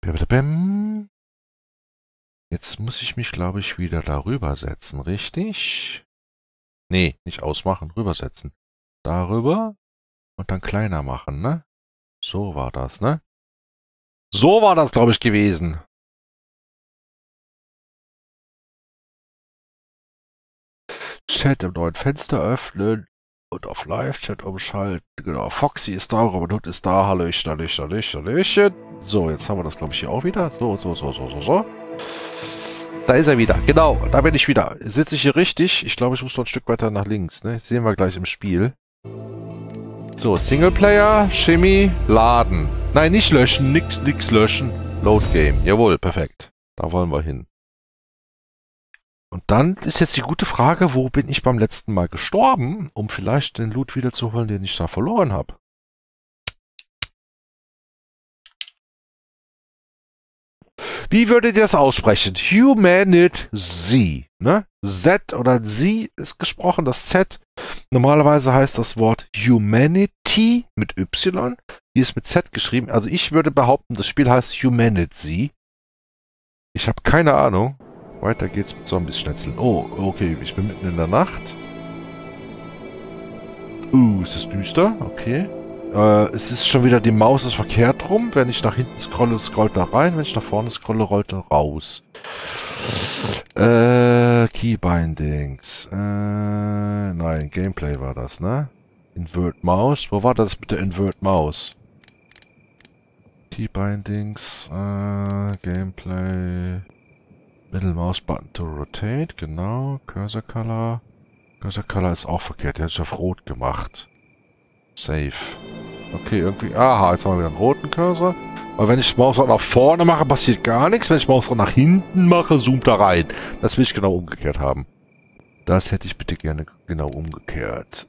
Bim. Jetzt muss ich mich, glaube ich, wieder darüber setzen, richtig? Nee, nicht ausmachen, rübersetzen. Darüber und dann kleiner machen, ne? So war das, ne? So war das, glaube ich, gewesen. Chat im neuen Fenster öffnen und auf Live-Chat umschalten. Genau, Foxy ist da, Robin Hood ist da. Hallöchen, Hallöchen, Hallöchen, Hallöchen. So, jetzt haben wir das, glaube ich, hier auch wieder. So. Da ist er wieder. Genau, da bin ich wieder. Sitze ich hier richtig? Ich glaube, ich muss noch ein Stück weiter nach links, ne? Das sehen wir gleich im Spiel. So, Singleplayer, Chemie, laden. Nein, nicht löschen, nix löschen. Load Game. Jawohl, perfekt. Da wollen wir hin. Und dann ist jetzt die gute Frage, wo bin ich beim letzten Mal gestorben, um vielleicht den Loot wiederzuholen, den ich da verloren habe. Wie würdet ihr das aussprechen? Humanity. Ne? Z oder Z ist gesprochen, das Z. Normalerweise heißt das Wort Humanity mit Y. Hier ist mit Z geschrieben. Also ich würde behaupten, das Spiel heißt Humanity. Ich habe keine Ahnung. Weiter geht's mit Zombies-Schnetzeln. Oh, okay, ich bin mitten in der Nacht. Es ist düster, okay. Es ist schon wieder, die Maus ist verkehrt rum. Wenn ich nach hinten scrolle, scrollt er rein. Wenn ich nach vorne scrolle, rollt er raus. Keybindings. Nein, Gameplay war das, ne? Invert Mouse. Wo war das mit der Invert Mouse? Keybindings. Gameplay. Middle Mouse Button to rotate, genau. Cursor Color. Cursor Color ist auch verkehrt. Der hat sich auf Rot gemacht. Save. Okay, irgendwie. Aha, jetzt haben wir wieder einen roten Cursor. Aber wenn ich Maus nach vorne mache, passiert gar nichts. Wenn ich Maus nach hinten mache, zoomt er rein. Das will ich genau umgekehrt haben. Das hätte ich bitte gerne genau umgekehrt.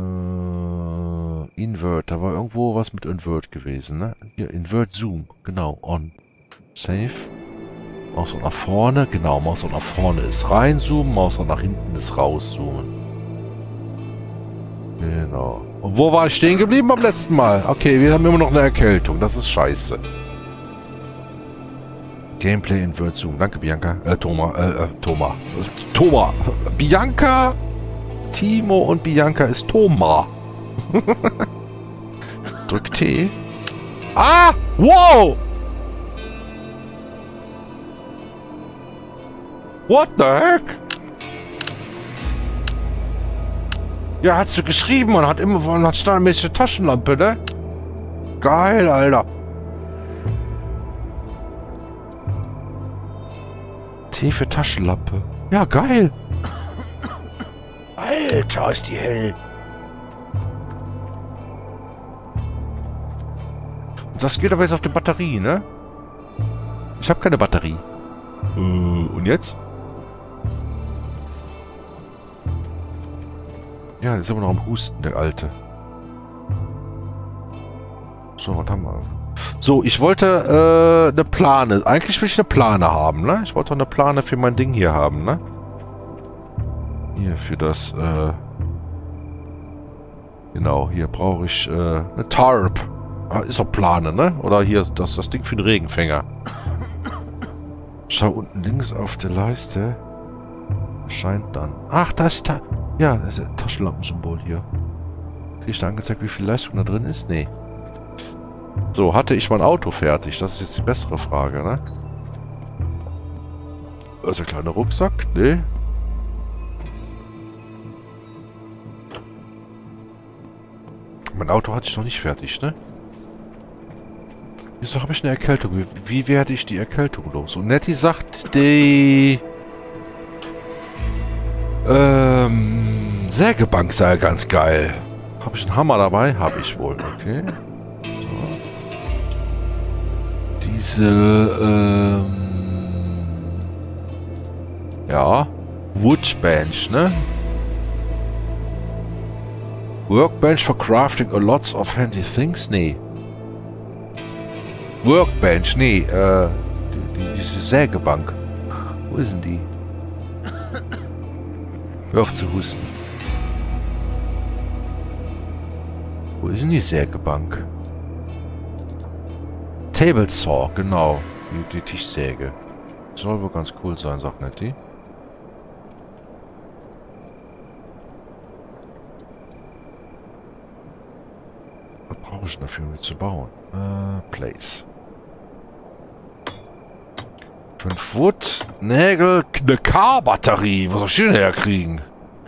Invert. Da war irgendwo was mit Invert gewesen, ne? Hier, Invert Zoom. Genau, on. Save. Maus nach vorne, genau, Maus nach vorne ist reinzoomen, Maus nach hinten ist rauszoomen. Genau. Und wo war ich stehen geblieben beim letzten Mal? Okay, wir haben immer noch eine Erkältung, das ist scheiße. Gameplay Invert Zoom, danke Bianca, Thomas. Bianca, Timo und Bianca ist Thomas. Drück T. Ah, wow! What the heck? Ja, hat sie geschrieben und hat immer von einer standardmäßige Taschenlampe, ne? Geil, Alter. T für Taschenlampe. Ja, geil. Alter, ist die hell. Das geht aber jetzt auf die Batterie, ne? Ich habe keine Batterie. Und jetzt? Ja, der ist immer noch am Husten, der Alte. So, was haben wir? So, ich wollte eine Plane. Eigentlich will ich eine Plane haben, ne? Ich wollte eine Plane für mein Ding hier haben, ne? Hier, für das, genau, hier brauche ich eine Tarp. Ist doch Plane, ne? Oder hier, das Ding für den Regenfänger. Schau unten links auf der Leiste. Erscheint dann. Ach, das ist da. Ja, das ist ein Taschenlampensymbol hier. Krieg ich da angezeigt, wie viel Leistung da drin ist? Nee. So, hatte ich mein Auto fertig? Das ist jetzt die bessere Frage, ne? Also ein kleiner Rucksack? Nee. Mein Auto hatte ich noch nicht fertig, ne? Wieso habe ich eine Erkältung? Wie werde ich die Erkältung los? Und Nettie sagt, die Sägebank sei ganz geil. Habe ich einen Hammer dabei? Habe ich wohl, okay. So. Diese, ja, Woodbench, ne? Workbench for crafting a lots of handy things? Nee. Workbench, nee, diese Sägebank. Wo ist denn die? Hör auf zu husten. Wo ist denn die Sägebank? Table Saw, genau. Die Tischsäge. Soll wohl ganz cool sein, sagt Nettie. Was brauche ich dafür, um die zu bauen? Place. 5 Wood, Nägel, eine Car-Batterie. Was soll ich denn herkriegen?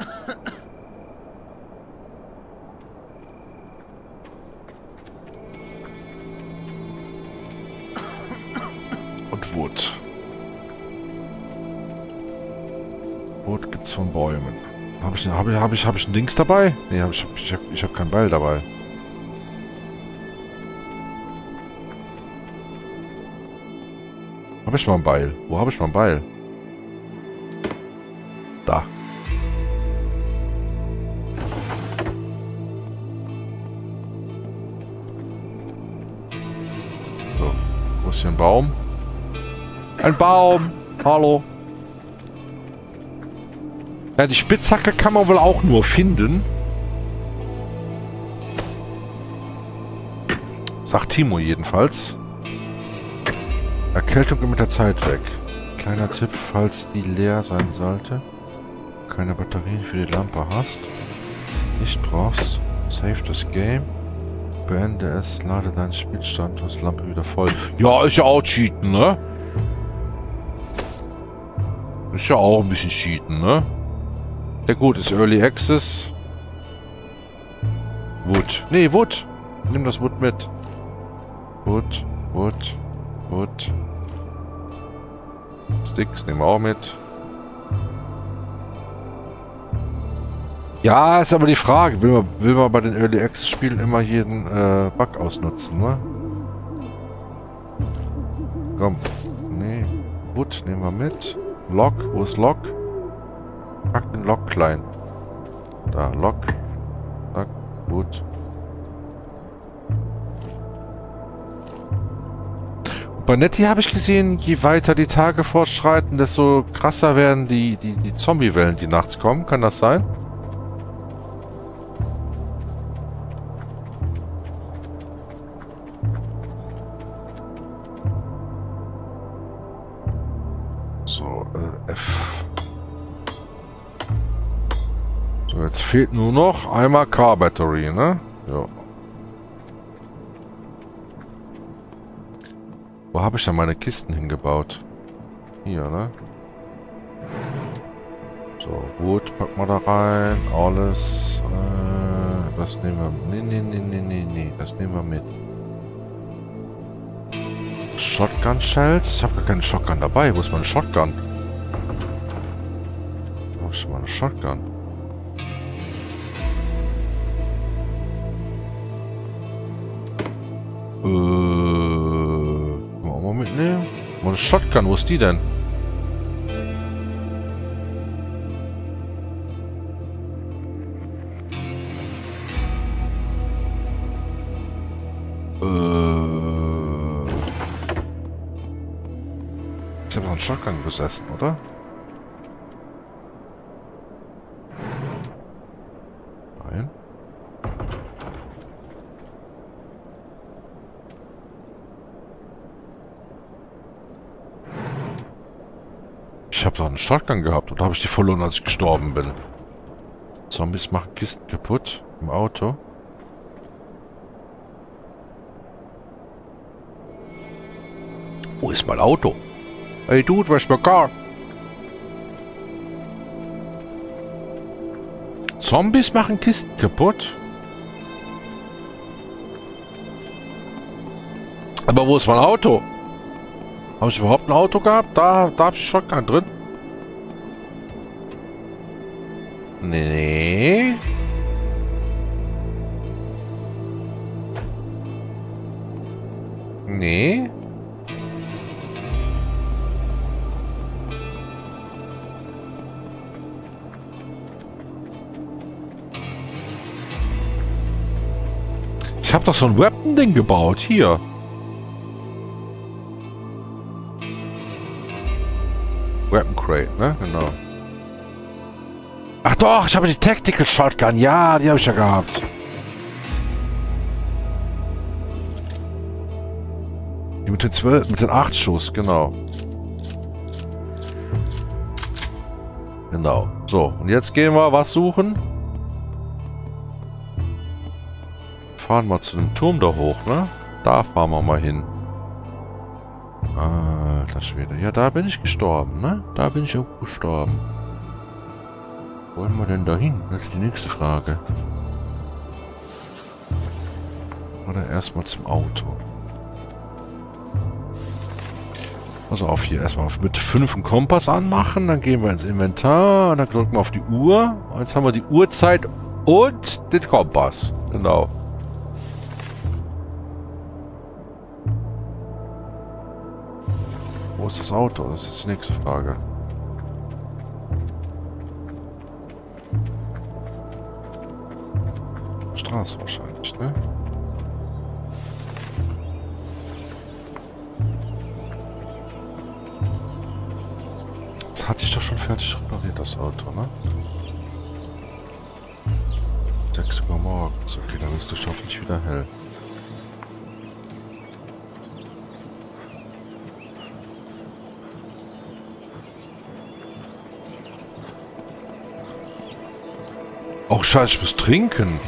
Und Wood. Wood gibt's von Bäumen. Hab ich ein Dings dabei? Nee, ich hab kein Beil dabei. Habe ich mal ein Beil? Wo habe ich mal ein Beil? Da. So. Wo ist hier ein Baum? Ein Baum! Hallo! Ja, die Spitzhacke kann man wohl auch nur finden. Sagt Timo jedenfalls. Erkältung mit der Zeit weg. Kleiner Tipp, falls die leer sein sollte. Keine Batterien für die Lampe hast. Nicht brauchst. Save das Game. Beende es. Lade deinen Spielstand. Du hast Lampe wieder voll. Ja, ist ja auch cheaten, ne? Ist ja auch ein bisschen cheaten, ne? Ja gut, ist Early Access. Wood. Nee, Wood. Nimm das Wood mit. Wood, Wood, Wood. Sticks nehmen wir auch mit. Ja, ist aber die Frage. Will man bei den Early Access Spielen immer jeden Bug ausnutzen, ne? Komm. Nee. Wood nehmen wir mit. Lock. Wo ist Lock? Pack den Lock klein. Da, Lock. Zack. Gut. Bei Nettie habe ich gesehen, je weiter die Tage fortschreiten, desto krasser werden die Zombie-Wellen, die nachts kommen. Kann das sein? So, F. So, jetzt fehlt nur noch einmal Car Battery, ne? Ja. Wo habe ich denn meine Kisten hingebaut? Hier, ne? So, gut, packen wir da rein. Alles. Das nehmen wir. Nee. Das nehmen wir mit. Shotgun Shells? Ich habe gar keine Shotgun dabei. Wo ist meine Shotgun? Wo ist meine Shotgun? Können wir auch mal mitnehmen? Meine Shotgun, wo ist die denn? Ich habe noch einen Shotgun besessen, oder? Nein. Ich habe doch einen Shotgun gehabt oder habe ich die verloren, als ich gestorben bin? Zombies machen Kisten kaputt im Auto. Wo ist mein Auto? Hey Dude, where's my car? Zombies machen Kisten kaputt? Aber wo ist mein Auto? Habe ich überhaupt ein Auto gehabt? Da habe ich Shotgun drin. Nee. Nee. Ich habe doch so ein Weapon-Ding gebaut. Hier. Weapon Crate, ne? Genau. Ach doch, ich habe die Tactical Shotgun. Ja, die habe ich ja gehabt. Die mit den 12, mit den 8 Schuss, genau. Genau. So, und jetzt gehen wir was suchen. Fahren wir zu dem Turm da hoch, ne? Da fahren wir mal hin. Alter Schwede. Ja, da bin ich gestorben, ne? Da bin ich auch gestorben. Wo wollen wir denn da hin? Das ist die nächste Frage. Oder erstmal zum Auto. Also auf hier erstmal mit 5 einen Kompass anmachen, dann gehen wir ins Inventar und dann drücken wir auf die Uhr. Und jetzt haben wir die Uhrzeit und den Kompass. Genau. Wo ist das Auto? Das ist die nächste Frage. Straße wahrscheinlich, ne? Das hatte ich doch schon fertig repariert, das Auto, ne? 6 Uhr morgens. Okay, dann ist es hoffentlich wieder hell. Oh, scheiße, ich muss trinken.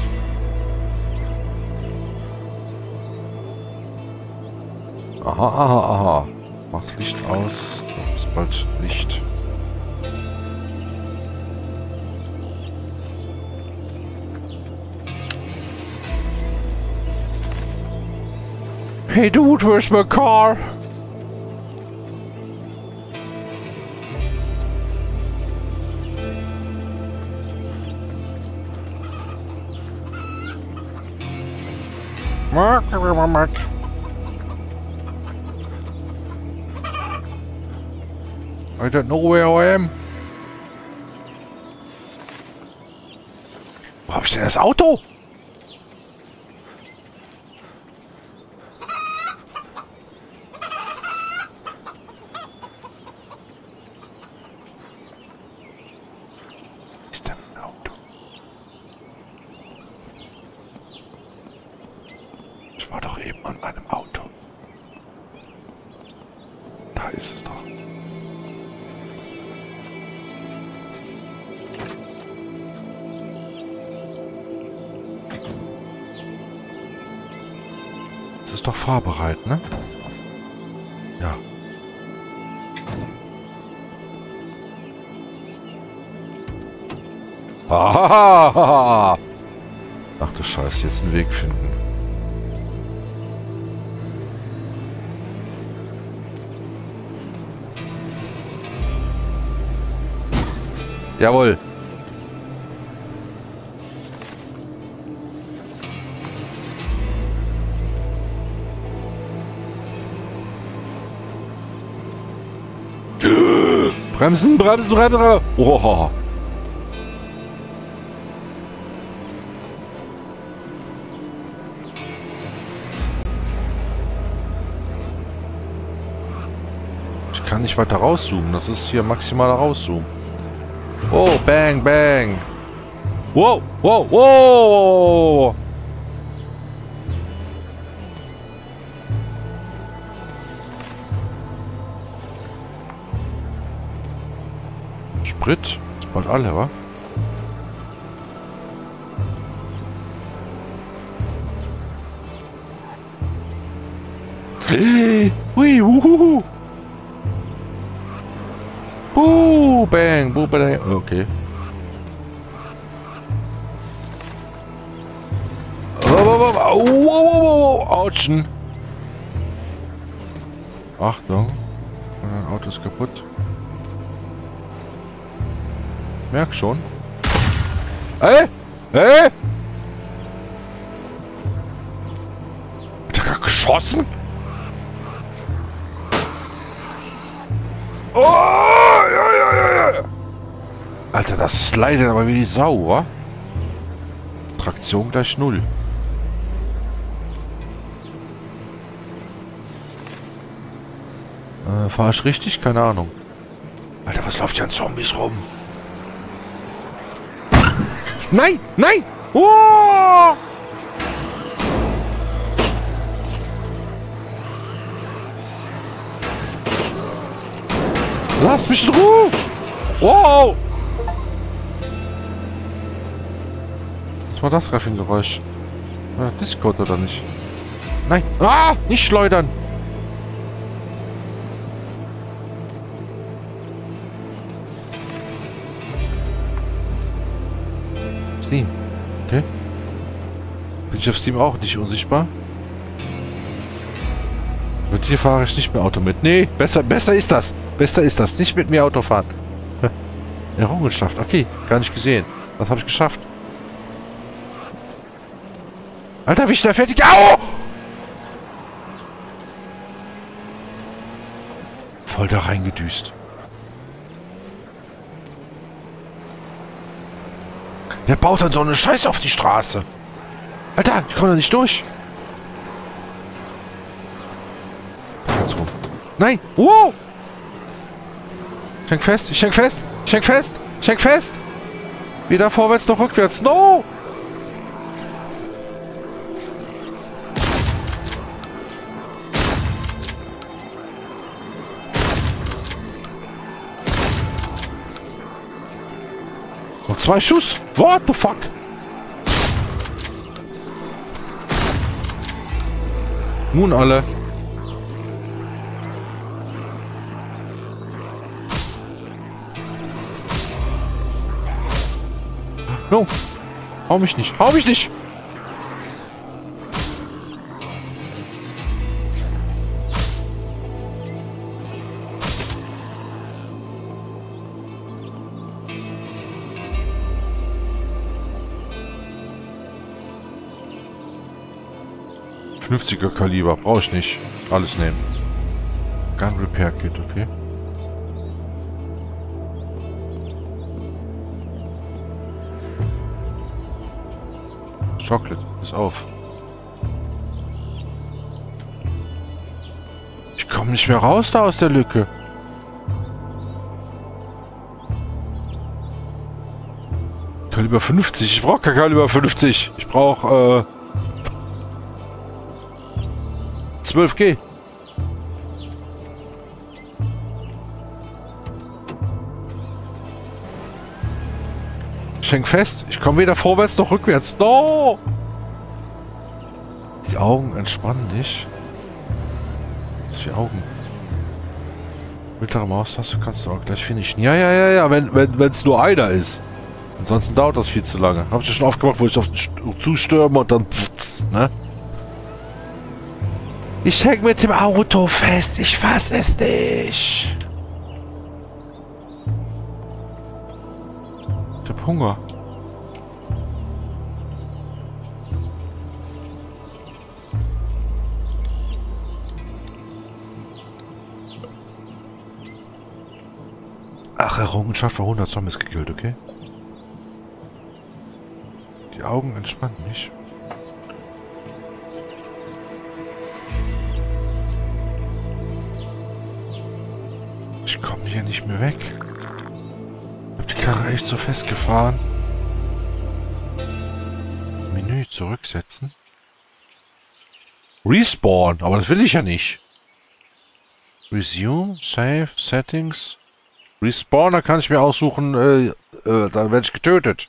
Aha, aha, aha. Mach das Licht aus. Ist bald Licht. Hey dude, where's my car? I don't know where I am. Wo hab ich denn das Auto? Ist denn ein Auto? Ich war doch eben an meinem Auto. Da ist es doch. Es ist doch fahrbereit, ne? Ja. Ach du Scheiße, jetzt einen Weg finden. Jawohl. Bremsen, bremsen, bremsen. Oh. Ich kann nicht weiter rauszoomen. Das ist hier maximaler Rauszoom. Oh, bang, bang. Wow, wow, wow. Sprit? Ist bald alle, wa? Hui, wuhuhu. Bang, bang. Okay. Autschen. Achtung. Mein Auto ist kaputt. Merk schon. Ey! Ey! Hat er gerade geschossen? Oh! Ja. Alter, das slidet aber wie die Sau, wa? Traktion gleich 0. Fahr ich richtig? Keine Ahnung. Alter, was läuft hier an Zombies rum? Nein! Nein! Oh! Lass mich in Ruhe! Wow! Was war das gerade für ein Geräusch? War das Discord oder nicht? Nein! Ah! Nicht schleudern! Steam. Okay. Bin ich auf Steam auch nicht unsichtbar? Mit hier fahre ich nicht mehr Auto mit. Nee, besser ist das. Besser ist das. Nicht mit mir Auto fahren. Errungenschaft. Okay, gar nicht gesehen. Was habe ich geschafft? Alter, wie schnell fertig. Au! Voll da reingedüst. Wer baut dann so eine Scheiße auf die Straße? Alter, ich komme da nicht durch. Jetzt rum. Nein! Wow! Ich häng fest, ich häng fest, ich häng fest, ich häng fest! Weder vorwärts noch rückwärts. No! Noch 2 Schuss. What the fuck? Nun alle. No. Hau mich nicht. Hau mich nicht. .50er Kaliber. Brauche ich nicht. Alles nehmen. Gun Repair Kit, okay. Chocolate. Ist auf. Ich komme nicht mehr raus da aus der Lücke. Kaliber 50. Ich brauche kein Kaliber 50. Ich brauche 12G. Ich häng fest. Ich komme weder vorwärts noch rückwärts. No! Die Augen entspannen dich. Was für Augen? Mittlere Maustaste kannst du auch gleich finishen. Ja, wenn es nur einer ist. Ansonsten dauert das viel zu lange. Hab ich ja schon aufgemacht, wo ich auf den zustürme und dann pfft's, ne? Ich häng mit dem Auto fest. Ich fass es nicht. Ich hab Hunger. Ach, Errungenschaft für 100 Zombies gekillt, okay? Die Augen entspannen mich. Ich komme hier nicht mehr weg. Ich habe die Karre echt so festgefahren. Menü zurücksetzen. Respawn, aber das will ich ja nicht. Resume, Save, Settings. Respawn, da kann ich mir aussuchen, dann werde ich getötet.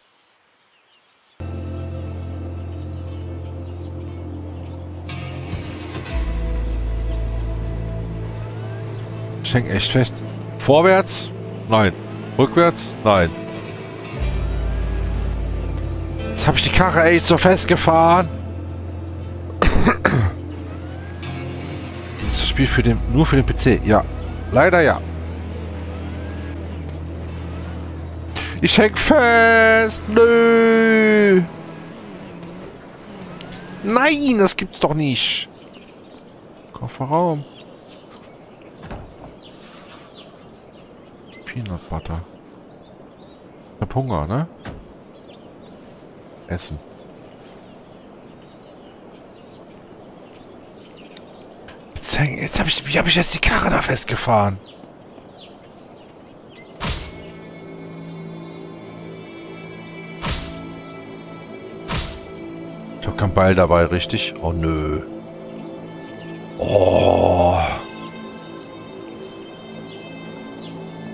Ich hänge echt fest. Vorwärts? Nein. Rückwärts? Nein. Jetzt habe ich die Karre echt so festgefahren. Das Spiel nur für den PC. Ja. Leider ja. Ich häng fest. Nö. Nein, das gibt's doch nicht. Kofferraum. Peanut Butter. Ich hab Hunger, ne? Essen. Wie habe ich jetzt die Karre da festgefahren? Ich habe kein Beil dabei, richtig? Oh, nö. Oh.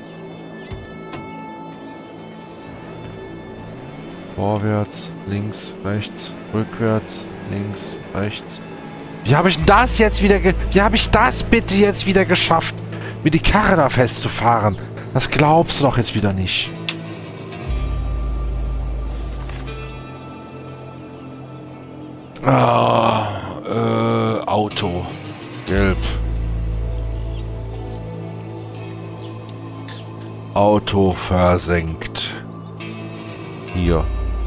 Vorwärts, links, rechts, rückwärts, links, rechts. Wie habe ich denn das jetzt wieder Wie habe ich das bitte jetzt wieder geschafft, mir die Karre da festzufahren? Das glaubst du doch jetzt wieder nicht. Auto. Gelb. Auto versenkt. Hier.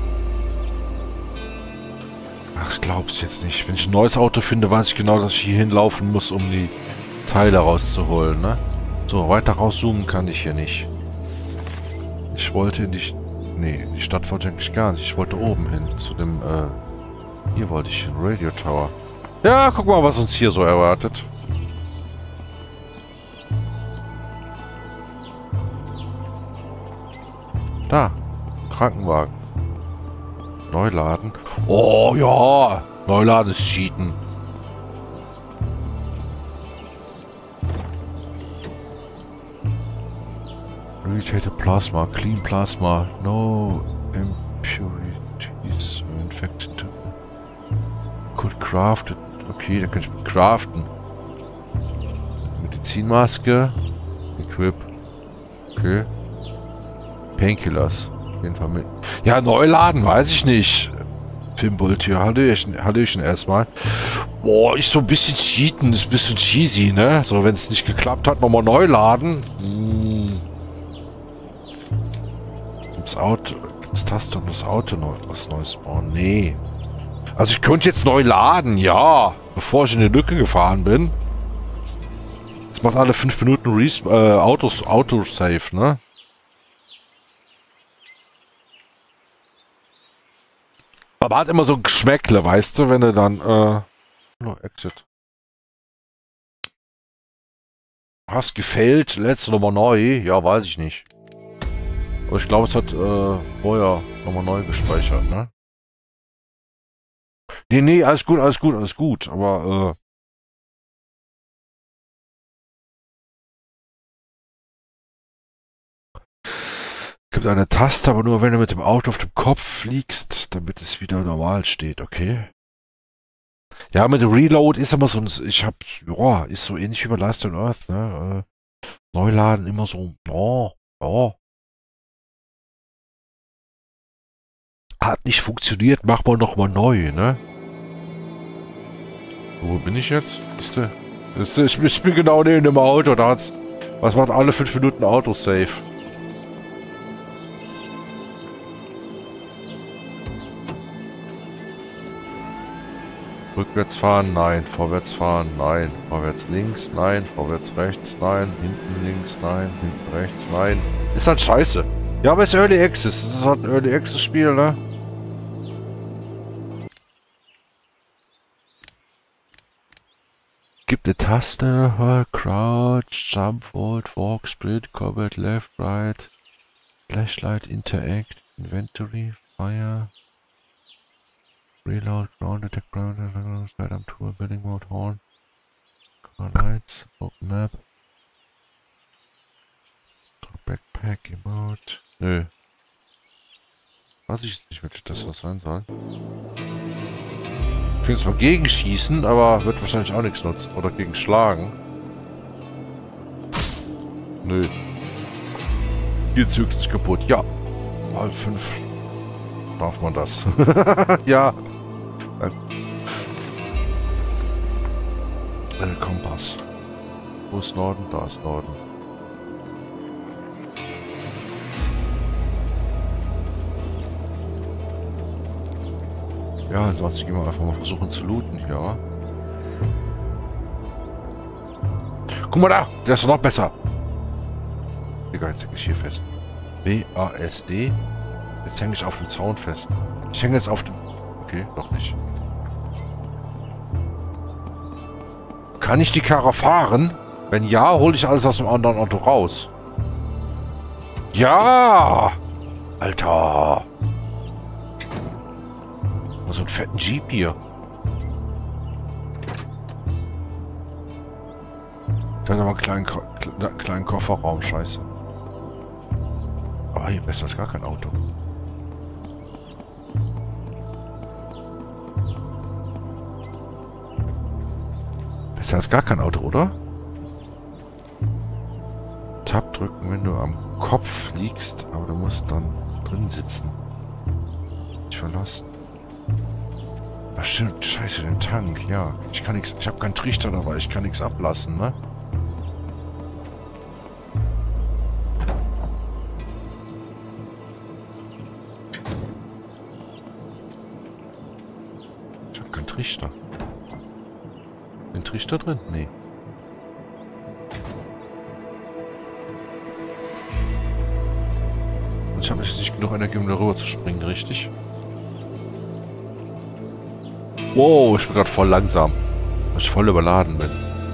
Ach, ich glaub's jetzt nicht. Wenn ich ein neues Auto finde, weiß ich genau, dass ich hier hinlaufen muss, um die Teile rauszuholen, ne? So, weiter rauszoomen kann ich hier nicht. Ich wollte in die... Nee, in die Stadt wollte ich eigentlich gar nicht. Ich wollte oben hin, zu dem, hier wollte ich hin, Radio Tower. Ja, guck mal, was uns hier so erwartet. Da. Krankenwagen. Neuladen. Oh ja. Neuladen ist Cheaten. Irritated Plasma. Clean Plasma. No impurities. Infected. Could craft it. Okay, da kann ich craften. Medizinmaske. Equip. Okay. Painkillers. Auf jeden Fall mit. Ja, Neuladen, weiß ich nicht. Filmbolt hier. Hallöchen erstmal. Boah, ist so ein bisschen cheaten. Ist ein bisschen cheesy, ne? So, wenn es nicht geklappt hat, nochmal neu laden. Gibt's Auto. Gibt's Taste, um das Auto was Neues spawnen? Nee. Also ich könnte jetzt neu laden, ja. Bevor ich in die Lücke gefahren bin. Das macht alle 5 Minuten Autosave, ne? Aber hat immer so ein Geschmäckle, weißt du, wenn du dann, no, Exit. Hast gefällt, letzte nochmal neu? Ja, weiß ich nicht. Aber ich glaube, es hat, vorher nochmal neu gespeichert, ne? Nee, alles gut, aber, gibt eine Taste, aber nur wenn du mit dem Auto auf dem Kopf fliegst, damit es wieder normal steht, okay? Ja, mit dem Reload ist immer so ein, ist so ähnlich wie bei Last on Earth, ne? Neuladen immer so, Hat nicht funktioniert, mach mal nochmal neu, ne? Wo bin ich jetzt? Ich bin genau neben dem Auto, da hat's, was macht alle 5 Minuten Autosave? Rückwärts fahren, nein. Vorwärts fahren, nein. Vorwärts links, nein. Vorwärts rechts, nein. Hinten links, nein. Hinten rechts, nein. Ist halt scheiße. Ja, aber es ist Early Access. Das ist halt ein Early Access Spiel, ne? Gibt eine Taste. Crouch, Jump, Hold, Walk, Sprint, Combat, Left, Right. Flashlight, Interact, Inventory, Fire. Reload, Ground Attack, Ground Attack, Side Arm Tool, Building Mode, Horn, Car Lights, Open Map, Backpack, Emote, nö. Weiß ich jetzt nicht, welche das sein soll. Ich kann jetzt mal gegenschießen, aber wird wahrscheinlich auch nichts nutzen. Oder gegen schlagen. Nö. Hier zügt es kaputt. Ja. Mal 5. Darf man das? Ja. Kompass. Wo ist Norden? Da ist Norden. Ja, ansonsten gehen wir einfach mal versuchen zu looten hier, wa? Guck mal da! Der ist doch noch besser! Digga, jetzt hänge ich hier fest. WASD. Jetzt hänge ich auf dem Zaun fest. Ich hänge jetzt auf dem... Okay, doch nicht. Kann ich die Karre fahren? Wenn ja, hole ich alles aus dem anderen Auto raus. Ja! Alter! So einen fetten Jeep hier. Der hat aber einen kleinen Kofferraum, scheiße. Aber hier besser als gar kein Auto. Besser als gar kein Auto, oder? Tab drücken, wenn du am Kopf liegst, aber du musst dann drin sitzen. Nicht verlassen. Ach stimmt, scheiße, den Tank, ja. Ich kann nichts, ich habe keinen Trichter dabei, ich kann nichts ablassen, ne? Ich habe keinen Trichter. Den Trichter drin? Nee. Und ich habe jetzt nicht genug Energie, um darüber zu springen, richtig? Wow, ich bin gerade voll langsam. Weil ich voll überladen bin.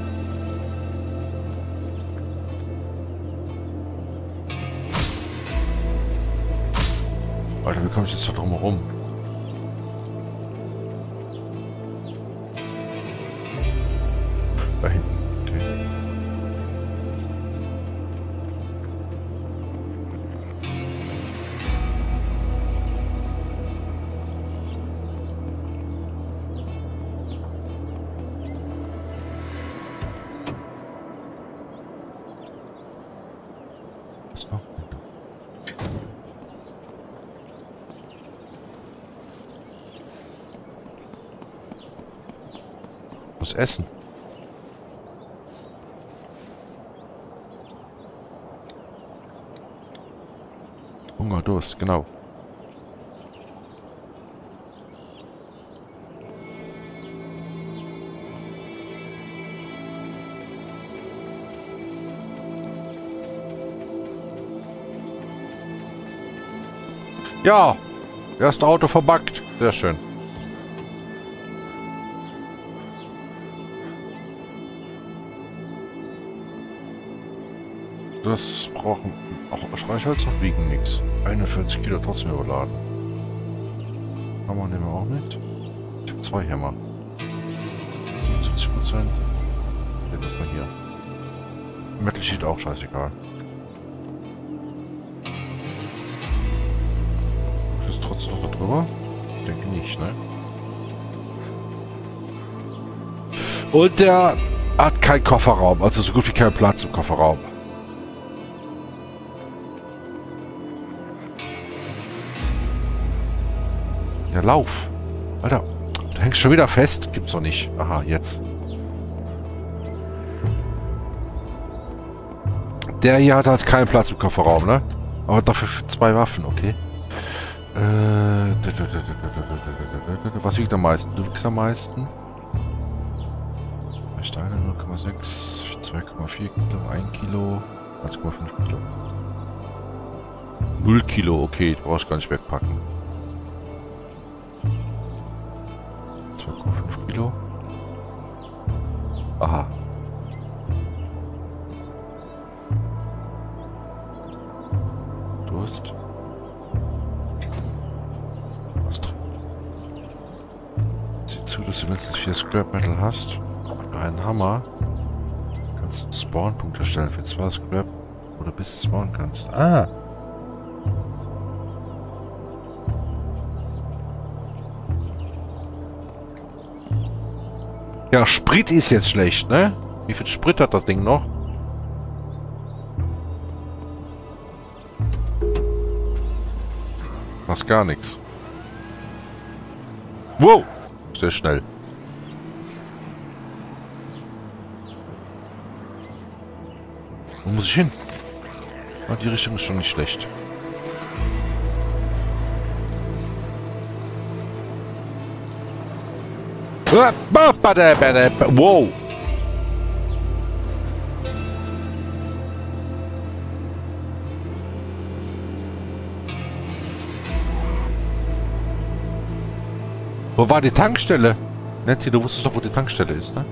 Alter, wie komme ich jetzt da drum herum? Da hinten, okay. Was noch? Was essen? Hunger, Durst, genau. Ja, erste Auto verbuggt. Sehr schön. Das brauchen auch Streichholz noch wiegen nichts. 41 Kilo trotzdem überladen. Hammer nehmen wir auch mit. Ich habe 2 Hämmer. 75%. Ja, das mal hier. Metal Sheet auch scheißegal. Ist trotzdem noch da drüber? Ich denke nicht, ne? Und der hat keinen Kofferraum, also so gut wie keinen Platz im Kofferraum. Der Lauf. Alter, du hängst schon wieder fest. Gibt's doch nicht. Aha, jetzt. Der hier hat halt keinen Platz im Kofferraum, ne? Aber dafür 2 Waffen, okay. Was wiegt am meisten? Du wiegst am meisten? Steine 0,6, 2,4 Kilo, 1 Kilo, 1,5 Kilo. 0 Kilo, okay, du brauchst gar nicht wegpacken. 2,5 Kilo. Aha. Durst. Was drin? Sieh zu, dass du mindestens 4 Scrap Metal hast. Einen Hammer. Kannst einen Spawnpunkt erstellen für 2 Scrap. Oder bis du spawnen kannst. Ah! Ja, Sprit ist jetzt schlecht, ne? Wie viel Sprit hat das Ding noch? Fast gar nichts. Wow! Sehr schnell. Wo muss ich hin? Ah, die Richtung ist schon nicht schlecht. Wow! Wo war die Tankstelle? Nettie, du wusstest doch, wo die Tankstelle ist, ne?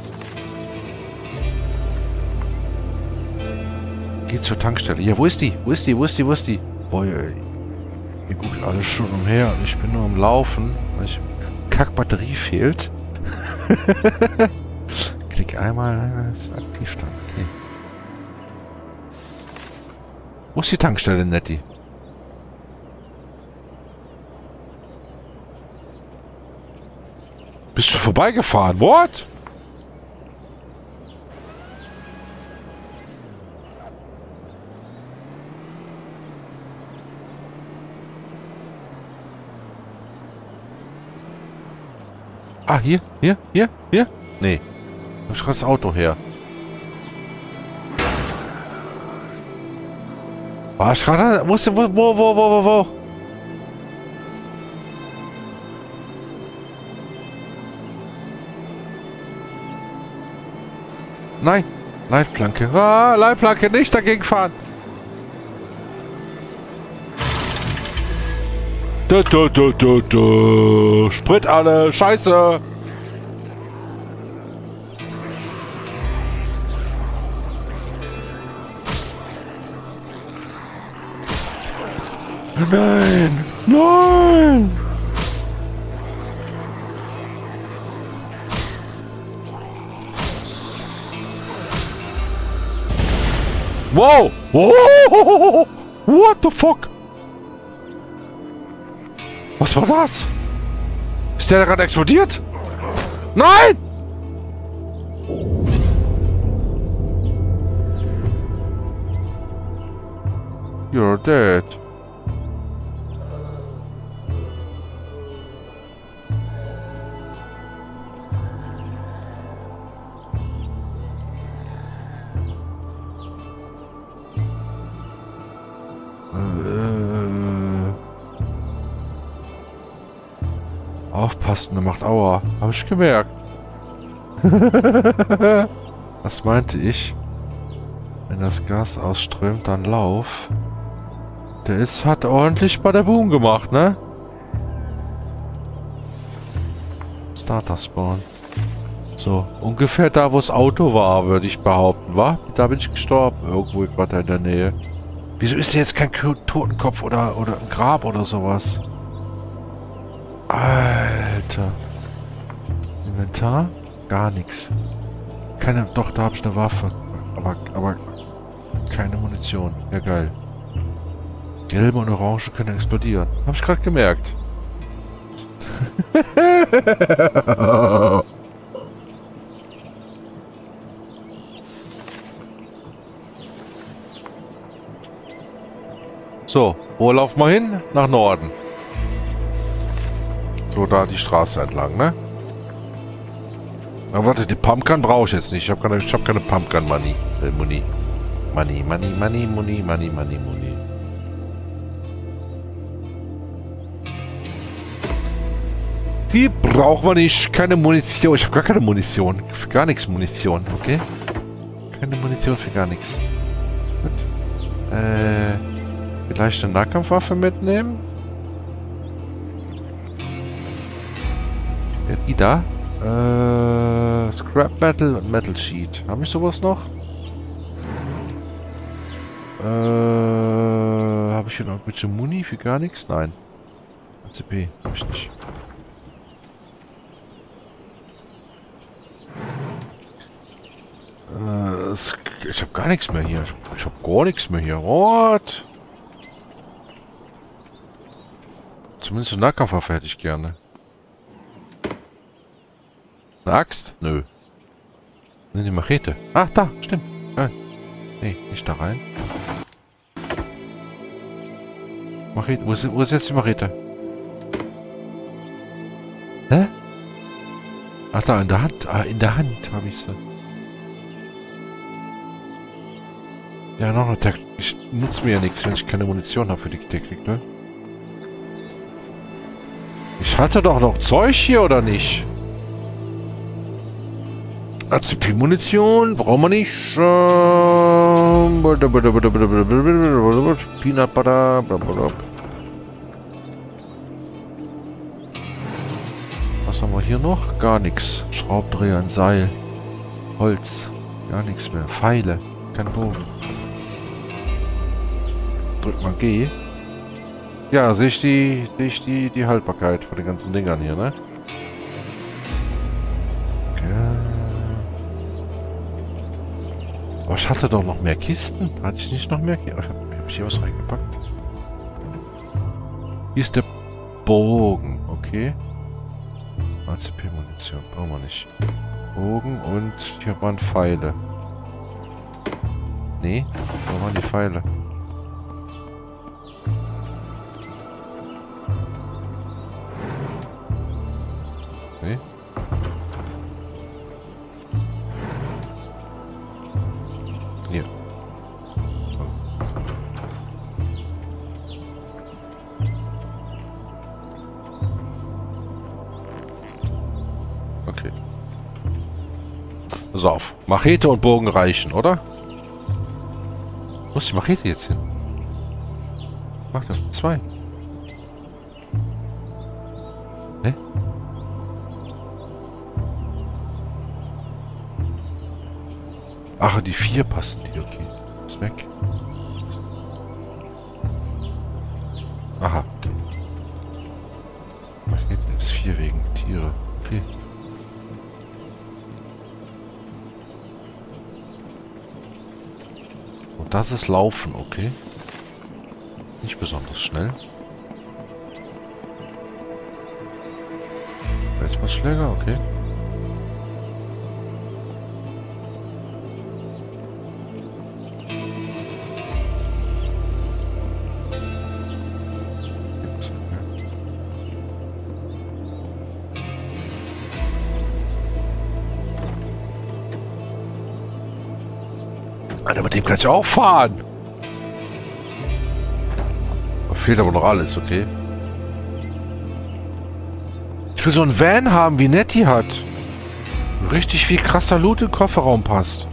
Geh zur Tankstelle. Ja, wo ist die? Wo ist die? Wo ist die? Wo ist die? Boah, ey. Ihr googelt alles schon umher und ich bin nur am Laufen, weil ich Kackbatterie fehlt. Klick einmal, ist aktiv dann. Okay. Wo ist die Tankstelle, Nettie? Bist du vorbeigefahren? What? Ah, hier, hier, hier, hier? Nee. Da ist gerade das Auto her. War ich gerade... Wo? Nein. Leitplanke. Ah, Leitplanke, nicht dagegen fahren. Sprit alle. Scheiße. Nein. Nein. Wow. Oh. What the fuck? Was war das? Ist der gerade explodiert? Nein! You're dead. Aufpassen, der macht Aua. Hab ich gemerkt. Was meinte ich? Wenn das Gas ausströmt, dann lauf. Hat ordentlich bei der Boom gemacht, ne? Starter Spawn. So, ungefähr da, wo das Auto war, würde ich behaupten, wa? Da bin ich gestorben. Irgendwo gerade in der Nähe. Wieso ist hier jetzt kein Totenkopf oder ein Grab oder sowas? Alter. Inventar? Gar nichts. Keine... Doch, da habe ich eine Waffe. Aber keine Munition. Ja, geil. Gelbe und Orange können explodieren. Habe ich gerade gemerkt. So, wo laufen wir hin? Nach Norden. So, da die Straße entlang, ne? Aber warte, die Pumpgun brauche ich jetzt nicht. Ich hab keine Pumpgun-Money. Money. Die braucht man nicht. Keine Munition. Ich habe gar keine Munition. Für gar nichts Munition, okay? Keine Munition für gar nichts. Gut. Vielleicht eine Nahkampfwaffe mitnehmen? Ja, die da. Scrap Metal und Metal Sheet. Habe ich sowas noch? Habe ich hier noch irgendwelche Muni für gar nichts? Nein. ACP habe ich nicht. Ich habe gar nichts mehr hier. Ich habe gar nichts mehr hier. What? Zumindest eine Nahkampfwaffe hätte ich gerne. Eine Axt? Nö. Eine Machete. Ah, da, stimmt. Nee, nicht da rein. Machete. Wo ist jetzt die Machete? Hä? Ach, da, in der Hand. Ah, in der Hand habe ich sie. Ja, noch eine Technik. Ich nutze mir ja nichts, wenn ich keine Munition habe für die Technik, ne? Ich hatte doch noch Zeug hier, oder nicht? ACP-Munition brauchen wir nicht. Peanut Butter. Blablabla. Was haben wir hier noch? Gar nichts. Schraubdreher, ein Seil. Holz. Gar nichts mehr. Pfeile. Kein Bogen. Drück mal G. Ja, sehe ich die Haltbarkeit von den ganzen Dingern hier, ne? Aber ich hatte doch noch mehr Kisten. Hatte ich nicht noch mehr Kisten? Hab ich hier was reingepackt? Hier ist der Bogen. Okay. ACP-Munition. Brauchen wir nicht. Bogen und hier waren Pfeile. Nee, wo waren die Pfeile? Nee. Hier. Okay. Pass auf. Machete und Bogen reichen, oder? Wo ist die Machete jetzt hin? Mach das mit 2. Hä? Ach, die 4 passen die, okay. Ist weg. Aha, okay. Machete ist 4 wegen Tiere. Okay. Und das ist Laufen, okay. Nicht besonders schnell. Etwas schläger, okay. Alter, mit dem kann ich auch fahren. Da fehlt aber noch alles, okay. Ich will so einen Van haben, wie Nettie hat. Richtig viel krasser Loot im Kofferraum passt.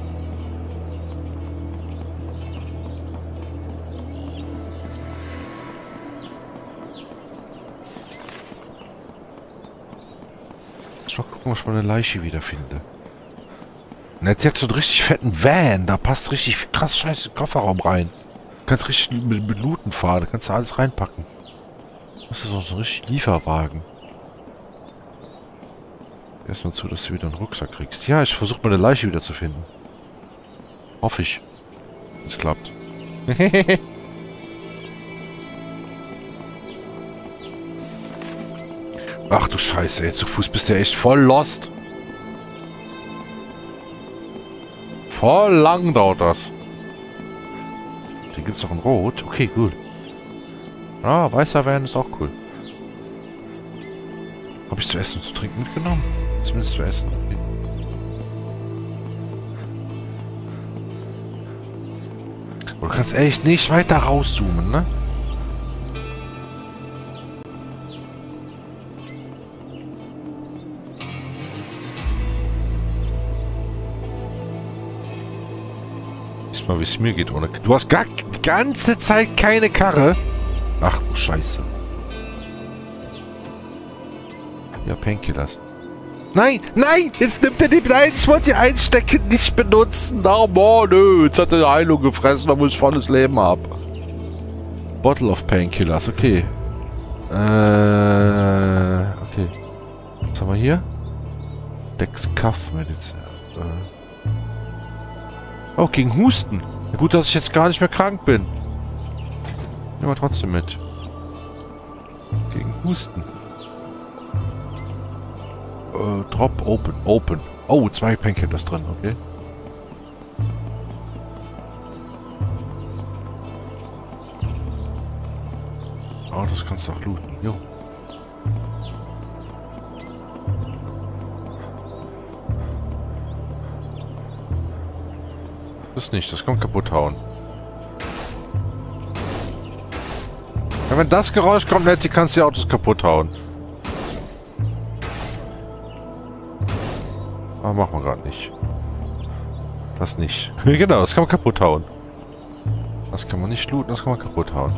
Ich mal gucken, ob ich mal eine Leiche wiederfinde. Nettie hat so einen richtig fetten Van. Da passt richtig krass scheiße Kofferraum rein. Du kannst richtig mit Looten fahren. Da kannst du alles reinpacken. Das ist so ein richtig Lieferwagen. Erstmal zu, dass du wieder einen Rucksack kriegst. Ja, ich versuche mal eine Leiche wieder zu finden. Hoffe ich. Es klappt. Ach du Scheiße, ey. Zu Fuß bist du ja echt voll lost. Voll lang dauert das. Hier gibt es auch in Rot. Okay, cool. Ah, weißer Van ist auch cool. Habe ich zu essen und zu trinken mitgenommen? Zumindest zu essen, okay. Du kannst echt nicht weiter rauszoomen, ne? Mal, wie es mir geht ohne... Du hast gar die ganze Zeit keine Karre. Ach du Scheiße. Ja, Painkillers. Nein, nein! Jetzt nimmt er die... Nein, ich wollte die einstecken, nicht benutzen. Oh, boah, nö. Jetzt hat er eine Heilung gefressen, da muss ich volles Leben haben. Bottle of Painkillers, okay. Okay. Was haben wir hier? Dex Cuff Medizin. Oh, gegen Husten. Ja, gut, dass ich jetzt gar nicht mehr krank bin. Nehmen wir trotzdem mit. Gegen Husten. Drop, open, open. Oh, 2 Painkillers drin, okay. Oh, das kannst du auch looten. Jo. Das nicht, das kann kaputt hauen. Ja, wenn das Geräusch kommt, Nettie, kannst du die Autos kaputt hauen. Aber machen wir gerade nicht. Das nicht. Genau, das kann man kaputt hauen. Das kann man nicht looten, das kann man kaputt hauen.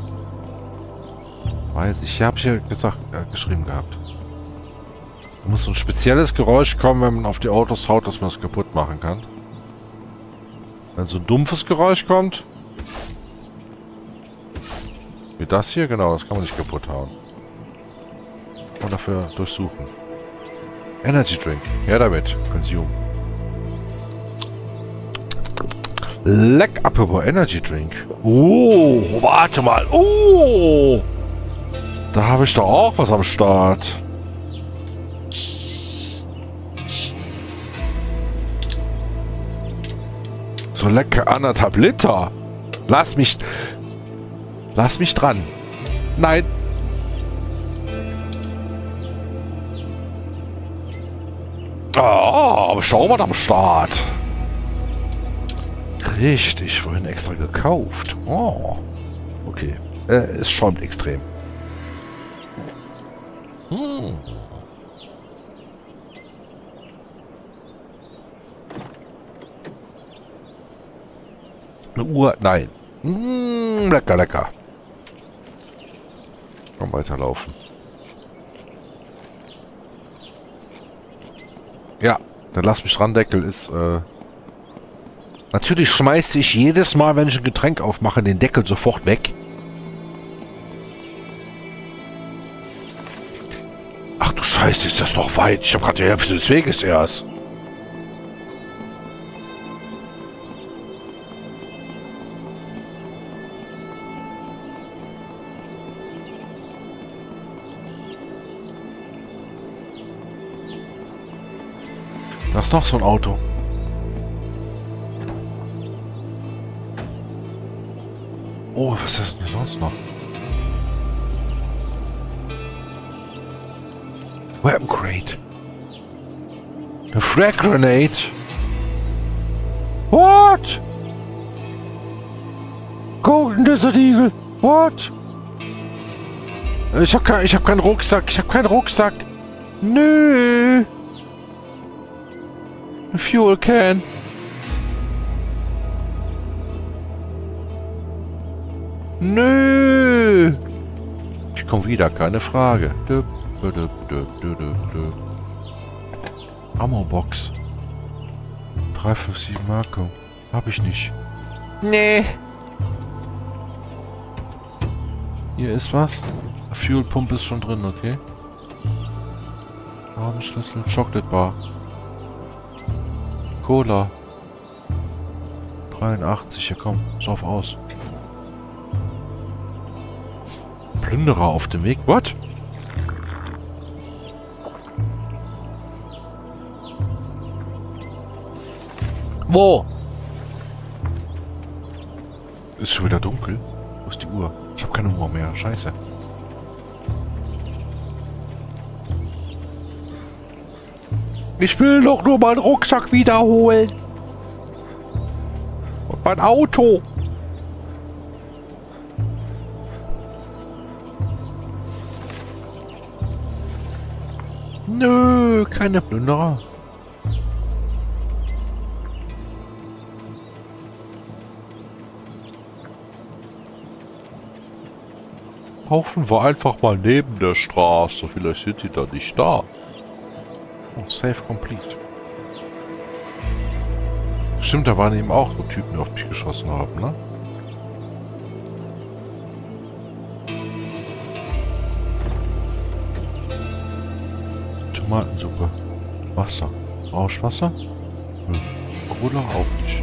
Weiß ich, habe ich ja gesagt, geschrieben gehabt. Da muss so ein spezielles Geräusch kommen, wenn man auf die Autos haut, dass man das kaputt machen kann. Wenn so ein dumpfes Geräusch kommt. Wie das hier, genau, das kann man nicht kaputt hauen. Und dafür durchsuchen. Energy Drink. Her damit. Consume. Leck Apropos Energy Drink. Oh, warte mal. Oh! Da habe ich doch auch was am Start. So lecker 1,5 Liter. Lass mich dran. Nein. Oh, schau mal am Start. Richtig, vorhin extra gekauft. Oh. Okay. Es schäumt extrem. Hm. Eine Uhr? Nein. Lecker, lecker. Komm, weiterlaufen. Ja, der Lass mich ran Deckel ist, Natürlich schmeiße ich jedes Mal, wenn ich ein Getränk aufmache, den Deckel sofort weg. Ach du Scheiße, ist das noch weit? Ich habe gerade die Hälfte des Weges erst. Da ist noch so ein Auto. Oh, was ist denn sonst noch? Weapon Crate. Eine Frag Grenade. What? Golden Desert Eagle. What? Ich hab keinen Rucksack. Ich hab keinen Rucksack. Nö. A Fuel Can. Nö. Ich komme wieder, keine Frage. Ammo-Box. 357 Marco. Hab ich nicht. Nee. Hier ist was. Fuel Pump ist schon drin, okay. Schlüssel, Chocolate Bar. Cola. 83, ja komm, schauf aus. Plünderer auf dem Weg, what? Wo? Ist schon wieder dunkel. Wo ist die Uhr? Ich habe keine Uhr mehr, scheiße. Ich will doch nur meinen Rucksack wiederholen. Und mein Auto. Nö, keine Plünderer. Laufen wir einfach mal neben der Straße. Vielleicht sind die da nicht da. Oh, Safe complete. Stimmt, da waren eben auch so Typen, die auf mich geschossen haben, ne? Tomatensuppe. Wasser. Rauschwasser? Cola auch nicht.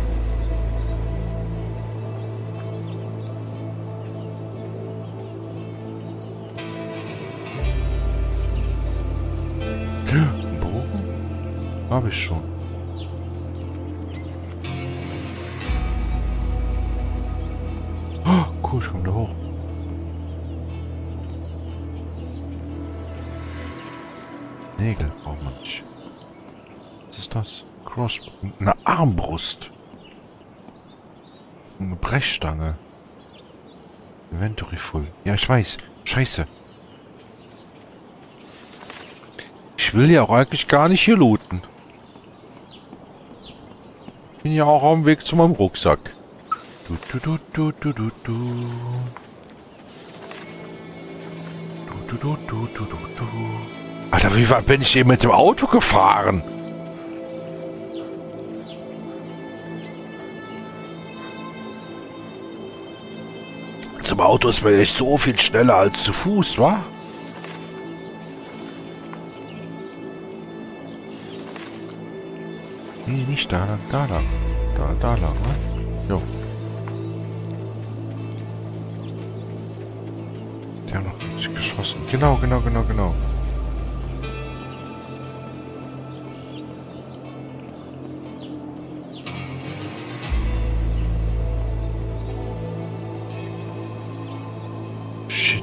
Ein Bogen? Habe ich schon. Oh, cool, ich komme da hoch. Nägel braucht man nicht. Was ist das? Crossbow. Eine Armbrust. Eine Brechstange. Inventory full. Ja, ich weiß. Scheiße. Ich will ja auch eigentlich gar nicht hier looten. Bin ja auch auf dem Weg zu meinem Rucksack. Alter, wie weit bin ich hier mit dem Auto gefahren? Zum Auto ist man echt so viel schneller als zu Fuß, wa? Nee, nicht da lang, da lang. Da lang, ne? Jo. Die haben noch nicht geschossen. Genau. Shit.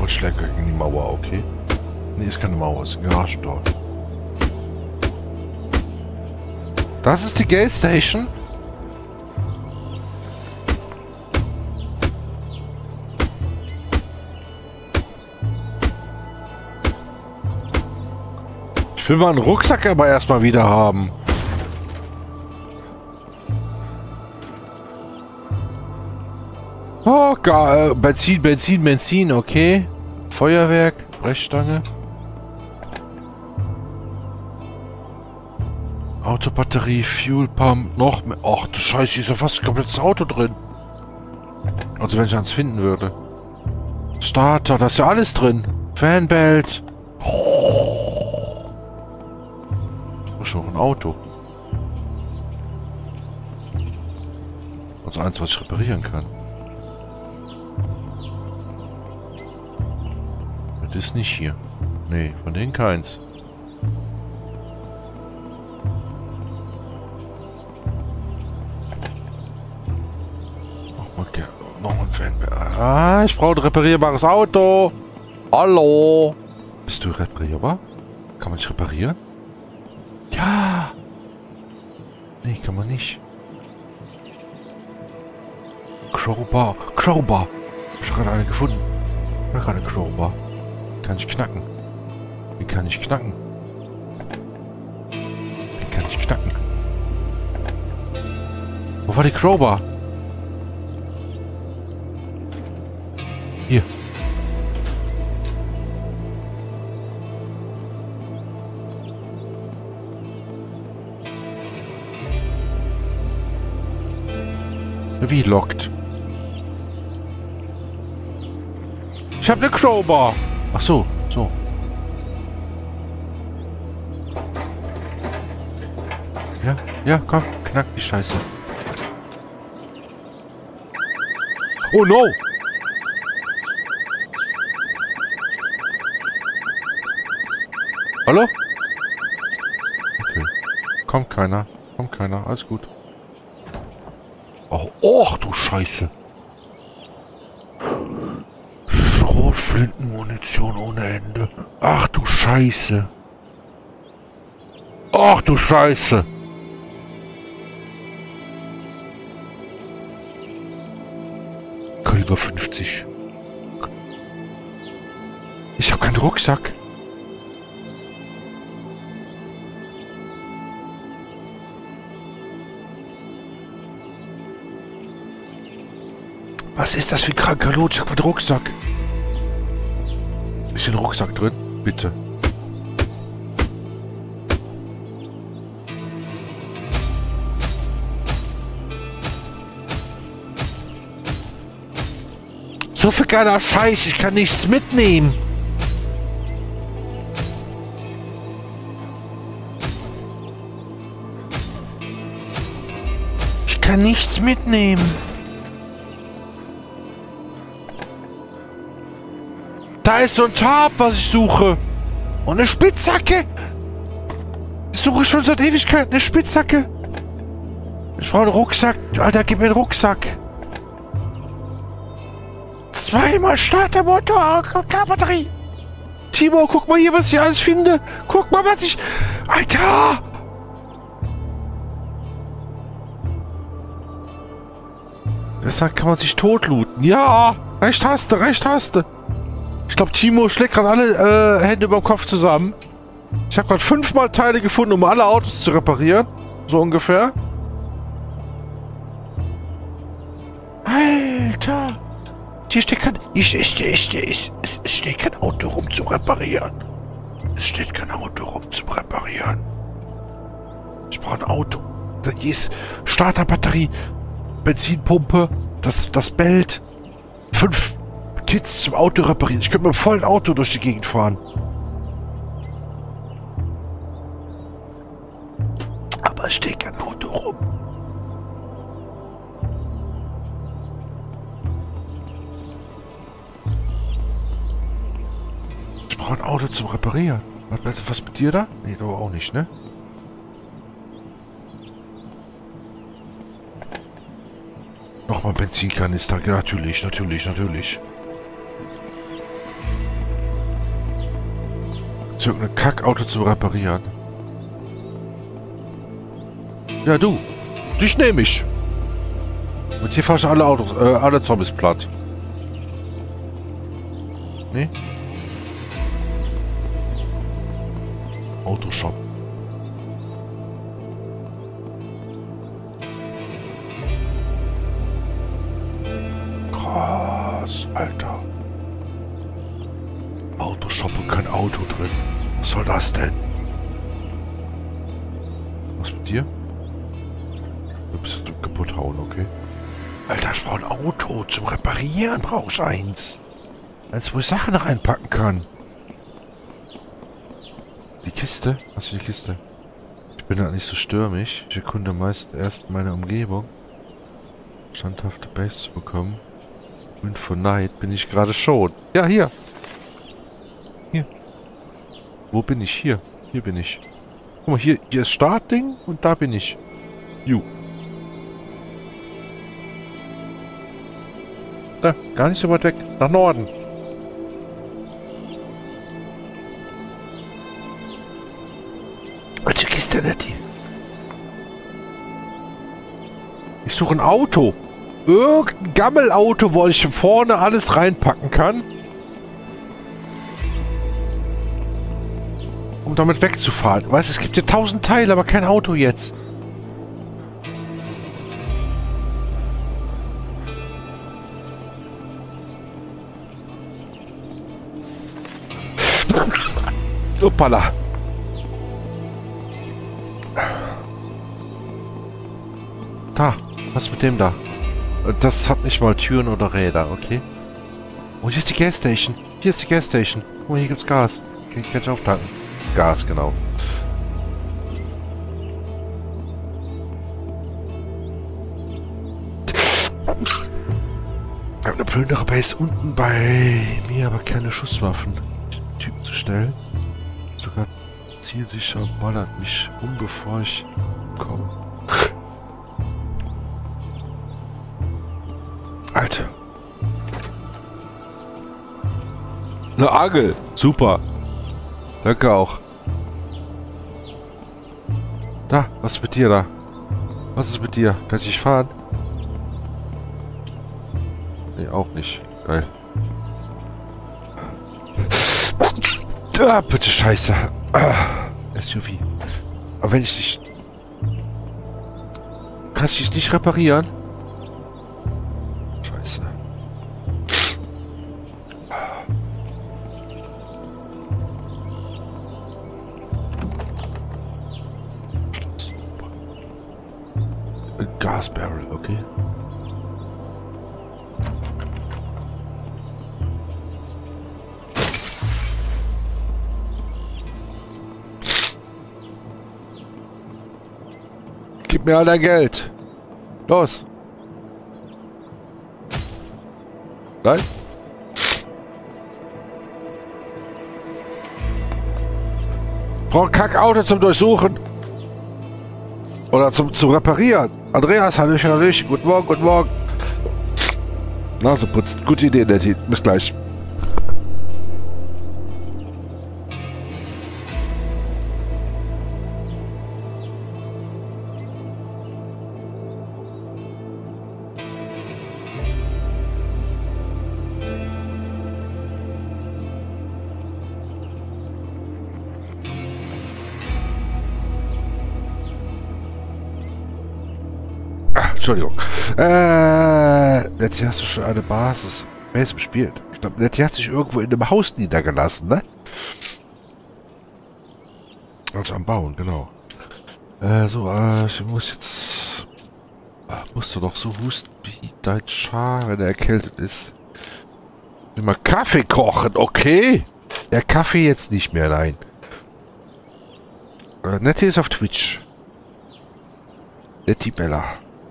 was schlägt gegen die Mauer, okay. Nee, ist keine Mauer, ist ein Garagentor. Das ist die Gate Station. Ich will meinen Rucksack aber erstmal wieder haben. Oh, Benzin, okay. Feuerwerk, Brechstange. Autobatterie, Fuel Pump, noch mehr. Ach du Scheiße, hier ist ja fast ein komplettes Auto drin. Also wenn ich eins finden würde. Starter, da ist ja alles drin. Fanbelt. Schon ein Auto. Also eins, was ich reparieren kann. Das ist nicht hier. Nee, von denen keins. Noch ein Fan. Ah, ich brauche ein reparierbares Auto. Hallo. Bist du reparierbar? Kann man dich reparieren? Ja. Nee, kann man nicht. Crowbar. Crowbar. Ich habe gerade eine gefunden. Ich habe gerade eine Crowbar. Kann ich knacken. Wie kann ich knacken? Wie kann ich knacken? Wo war die Crowbar? Hier. Wie lockt? Ich habe eine Crowbar. Ach so, so. Ja, ja, komm, knack die Scheiße. Oh no! Hallo? Okay. Kommt keiner. Kommt keiner. Alles gut. Oh, och du Scheiße. Schrotflintenmunition ohne Ende. Ach du Scheiße. Ach du Scheiße. Kaliber 50. Ich habe keinen Rucksack. Was ist das für ein kranker Lot? Ich hab keinen Rucksack. Ist hier ein Rucksack drin? Bitte. So viel geiler Scheiß, ich kann nichts mitnehmen. Ich kann nichts mitnehmen. Da ist so ein Tarp, was ich suche. Und eine Spitzhacke. Ich suche schon seit Ewigkeit eine Spitzhacke. Ich brauche einen Rucksack. Alter, gib mir einen Rucksack. Zweimal Startermotor, K-Batterie. Timo, guck mal hier, was ich alles finde. Guck mal, was ich... Alter! Deshalb kann man sich totlooten. Ja, recht hast du, recht hast du. Ich glaube, Timo schlägt gerade alle Hände über dem Kopf zusammen. Ich habe gerade 5-mal Teile gefunden, um alle Autos zu reparieren. So ungefähr. Alter! Hier steht kein... Es steht kein Auto rum zu reparieren. Es steht kein Auto rum zu reparieren. Ich brauche ein Auto. Hier ist Starterbatterie, Benzinpumpe, das Belt, 5 Kits zum Auto reparieren. Ich könnte mit einem vollen Auto durch die Gegend fahren. Aber es steht kein Auto rum. Ich brauche ein Auto zum Reparieren. Was mit dir da? Nee, du auch nicht, ne? Nochmal Benzinkanister. Ja, natürlich. So ein Kackauto zu reparieren. Ja, du. Dich nehme ich. Und hier fahren alle Autos, alle Zombies platt. Nee? Autoshop. Krass, Alter. Autoshop und kein Auto drin. Was soll das denn? Was mit dir? Du bist kaputt hauen, okay. Alter, ich brauche ein Auto. Zum Reparieren brauche ich eins. Eins, wo ich Sachen reinpacken kann. Die Kiste? Was für eine Kiste? Ich bin halt nicht so stürmisch. Ich erkunde meist erst meine Umgebung. Standhafte Base zu bekommen. Und von Neid bin ich gerade schon. Ja, hier. Hier. Wo bin ich? Hier. Hier bin ich. Guck mal, hier ist Startding und da bin ich. Ju. Da, gar nicht so weit weg. Nach Norden. Welche Kiste denn die? Ich suche ein Auto. Irgendein Gammelauto, wo ich vorne alles reinpacken kann. Um damit wegzufahren. Weißt du, es gibt ja 1000 Teile, aber kein Auto jetzt. Uppala. Da, was mit dem da? Das hat nicht mal Türen oder Räder, okay? Oh, hier ist die Gasstation. Hier ist die Gasstation. Oh, hier gibt's Gas. Okay, kann ich auftanken. Gas, genau. Ich habe eine Plünderer-Base unten bei mir, aber keine Schusswaffen. Typen zu stellen. Sogar zielsicher ballert mich bevor ich komme. Alter. Eine Angel. Super. Danke auch. Da, was ist mit dir da? Was ist mit dir? Kann ich nicht fahren? Nee, auch nicht. Geil. Ah, bitte Scheiße. SUV. Aber wenn ich dich... Kann ich dich nicht reparieren? Scheiße. Gasbarrel, okay. Gib mir all dein Geld. Los. Nein? Brauch ein Kackauto zum Durchsuchen. Oder zu reparieren. Andreas, hallöchen, hallöchen. Guten Morgen, guten Morgen. Nase putzt. Gute Idee, Nettie. Bis gleich. Entschuldigung. Nettie, hast du schon eine Base bespielt? Ich glaube, Nettie hat sich irgendwo in einem Haus niedergelassen, ne? Also am Bauen, genau. Ich muss jetzt... musst du doch so husten wie dein Schar, wenn er erkältet ist. Immer Kaffee kochen, okay? Der Kaffee jetzt nicht mehr, nein. Nettie ist auf Twitch. Nettie Bella.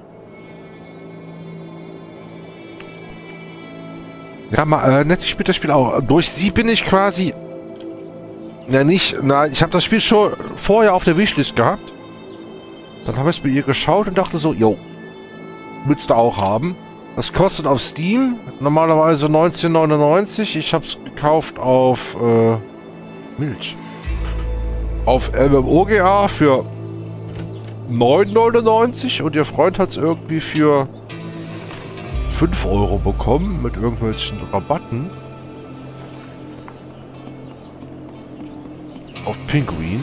Ja, Nettie spielt das Spiel auch. Durch sie bin ich quasi... ich habe das Spiel schon vorher auf der Wishlist gehabt. Dann habe ich es bei ihr geschaut und dachte so, jo, willst du auch haben? Das kostet auf Steam normalerweise 19,99. Ich habe es gekauft auf Milch. auf MMOGA für 9,99 und ihr Freund hat es irgendwie für 5 Euro bekommen mit irgendwelchen Rabatten. Auf Pinguin.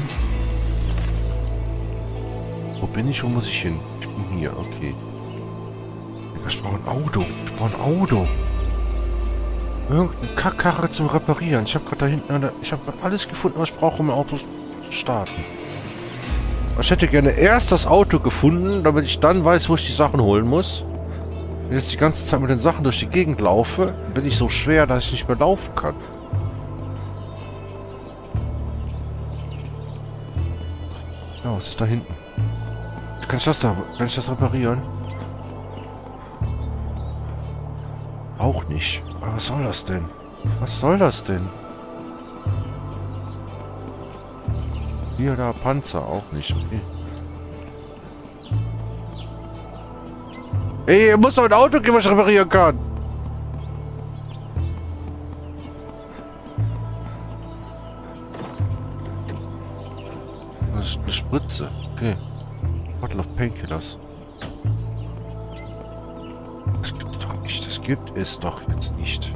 Wo bin ich? Wo muss ich hin? Ich bin hier, okay. Ich brauche ein Auto. Ich brauche ein Auto. Irgendeine Kackkarre zum Reparieren. Ich habe gerade da hinten... Ich habe gerade alles gefunden, was ich brauche, um ein Auto zu starten. Ich hätte gerne erst das Auto gefunden, damit ich dann weiß, wo ich die Sachen holen muss. Wenn ich jetzt die ganze Zeit mit den Sachen durch die Gegend laufe, bin ich so schwer, dass ich nicht mehr laufen kann. Ja, was ist da hinten? Kann ich das reparieren? Auch nicht. Aber was soll das denn? Was soll das denn? Hier, da, Panzer auch nicht. Okay. Ey, ihr muss doch ein Auto geben, was ich reparieren kann. Das ist eine Spritze. Okay. Bottle of Painkillers. Das gibt's doch nicht. Das gibt es doch jetzt nicht.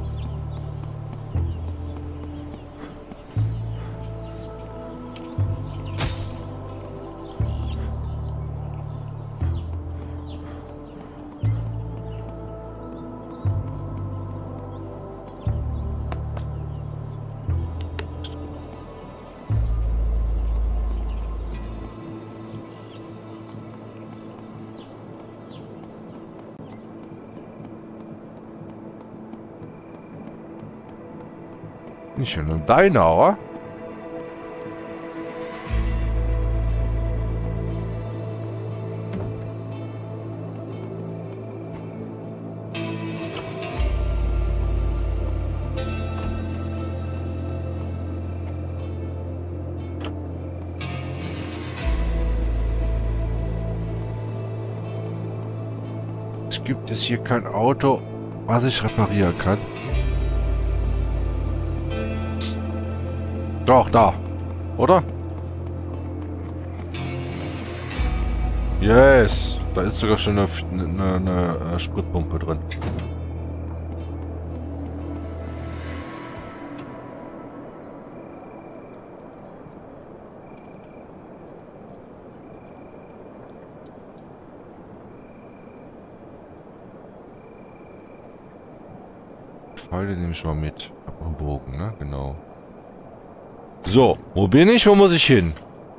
Nicht in einem Diner. Es gibt es hier kein Auto, was ich reparieren kann. Doch, da. Oder? Yes. Da ist sogar schon eine Spritpumpe drin. Pfeile nehme ich mal mit. Am Bogen, ne? Genau. So, wo bin ich? Wo muss ich hin?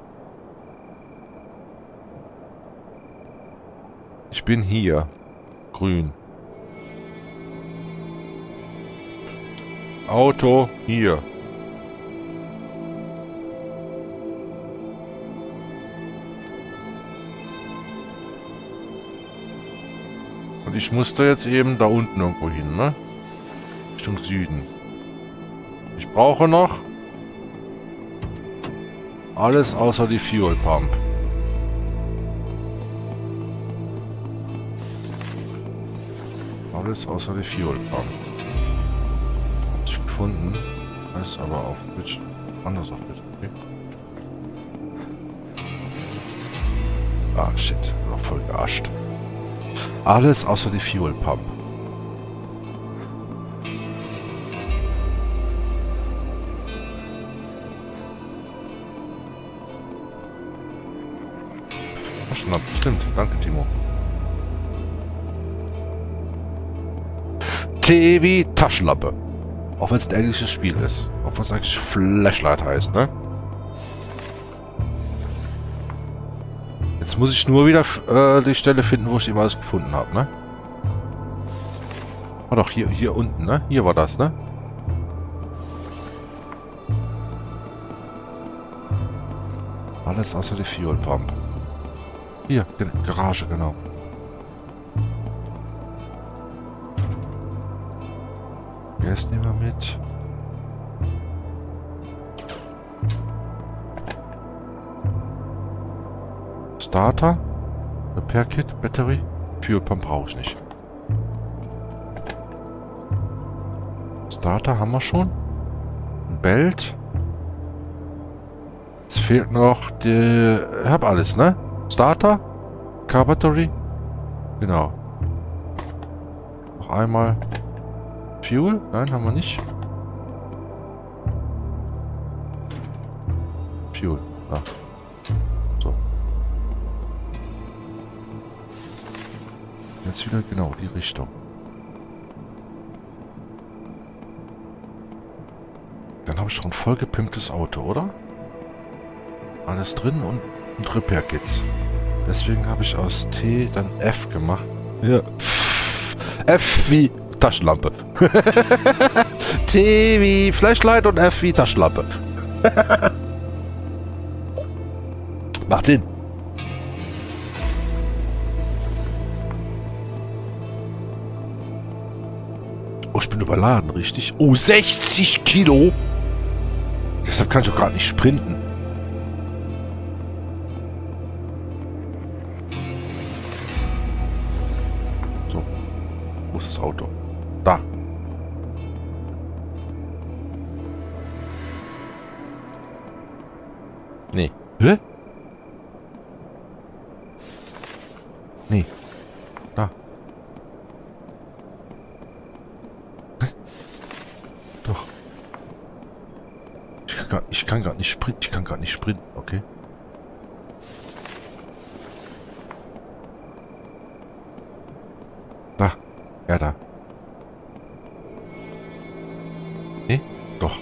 Ich bin hier. Grün. Auto hier. Und ich musste jetzt eben da unten irgendwo hin, ne? Richtung Süden. Ich brauche noch alles außer die Fuel Pump. Alles außer die Fuel Pump. Hab ich gefunden. Heißt aber auf Twitch. Anders auf Twitch. Okay. Ah, shit. Noch voll gearscht. Alles außer die Fuel Pump. Stimmt, danke Timo. T wie Taschenlampe. Auch wenn es ein englisches Spiel ist. Auch wenn es eigentlich Flashlight heißt, ne? Jetzt muss ich nur wieder die Stelle finden, wo ich eben alles gefunden habe, ne? War doch hier unten, ne? Hier war das, ne? Alles außer die Fuel Pump. Hier, Garage, genau. Gas nehmen wir mit. Starter. Repair Kit, Battery. Fuel Pump brauche ich nicht. Starter haben wir schon. Ein Belt. fehlt noch die... Ich hab alles, ne? Starter? Car Battery? Genau. Noch einmal. Fuel? Nein, haben wir nicht. Fuel. Ah. So. Jetzt wieder genau die Richtung. Dann habe ich doch ein voll gepimptes Auto, oder? Alles drin und Repair Kits. Deswegen habe ich aus T dann F gemacht. Ja. F wie Taschenlampe. T wie Flashlight und F wie Taschenlampe. Macht Sinn. Oh, ich bin überladen, richtig? Oh, 60 Kilo! Deshalb kann ich doch gar nicht sprinten. So. Wo ist das Auto? Da. Nee. Hä? Nee. Da. Doch. Ich kann gar nicht sprinten. Ich kann gar nicht sprinten. Okay. Da. Ja, da. Nee? Doch.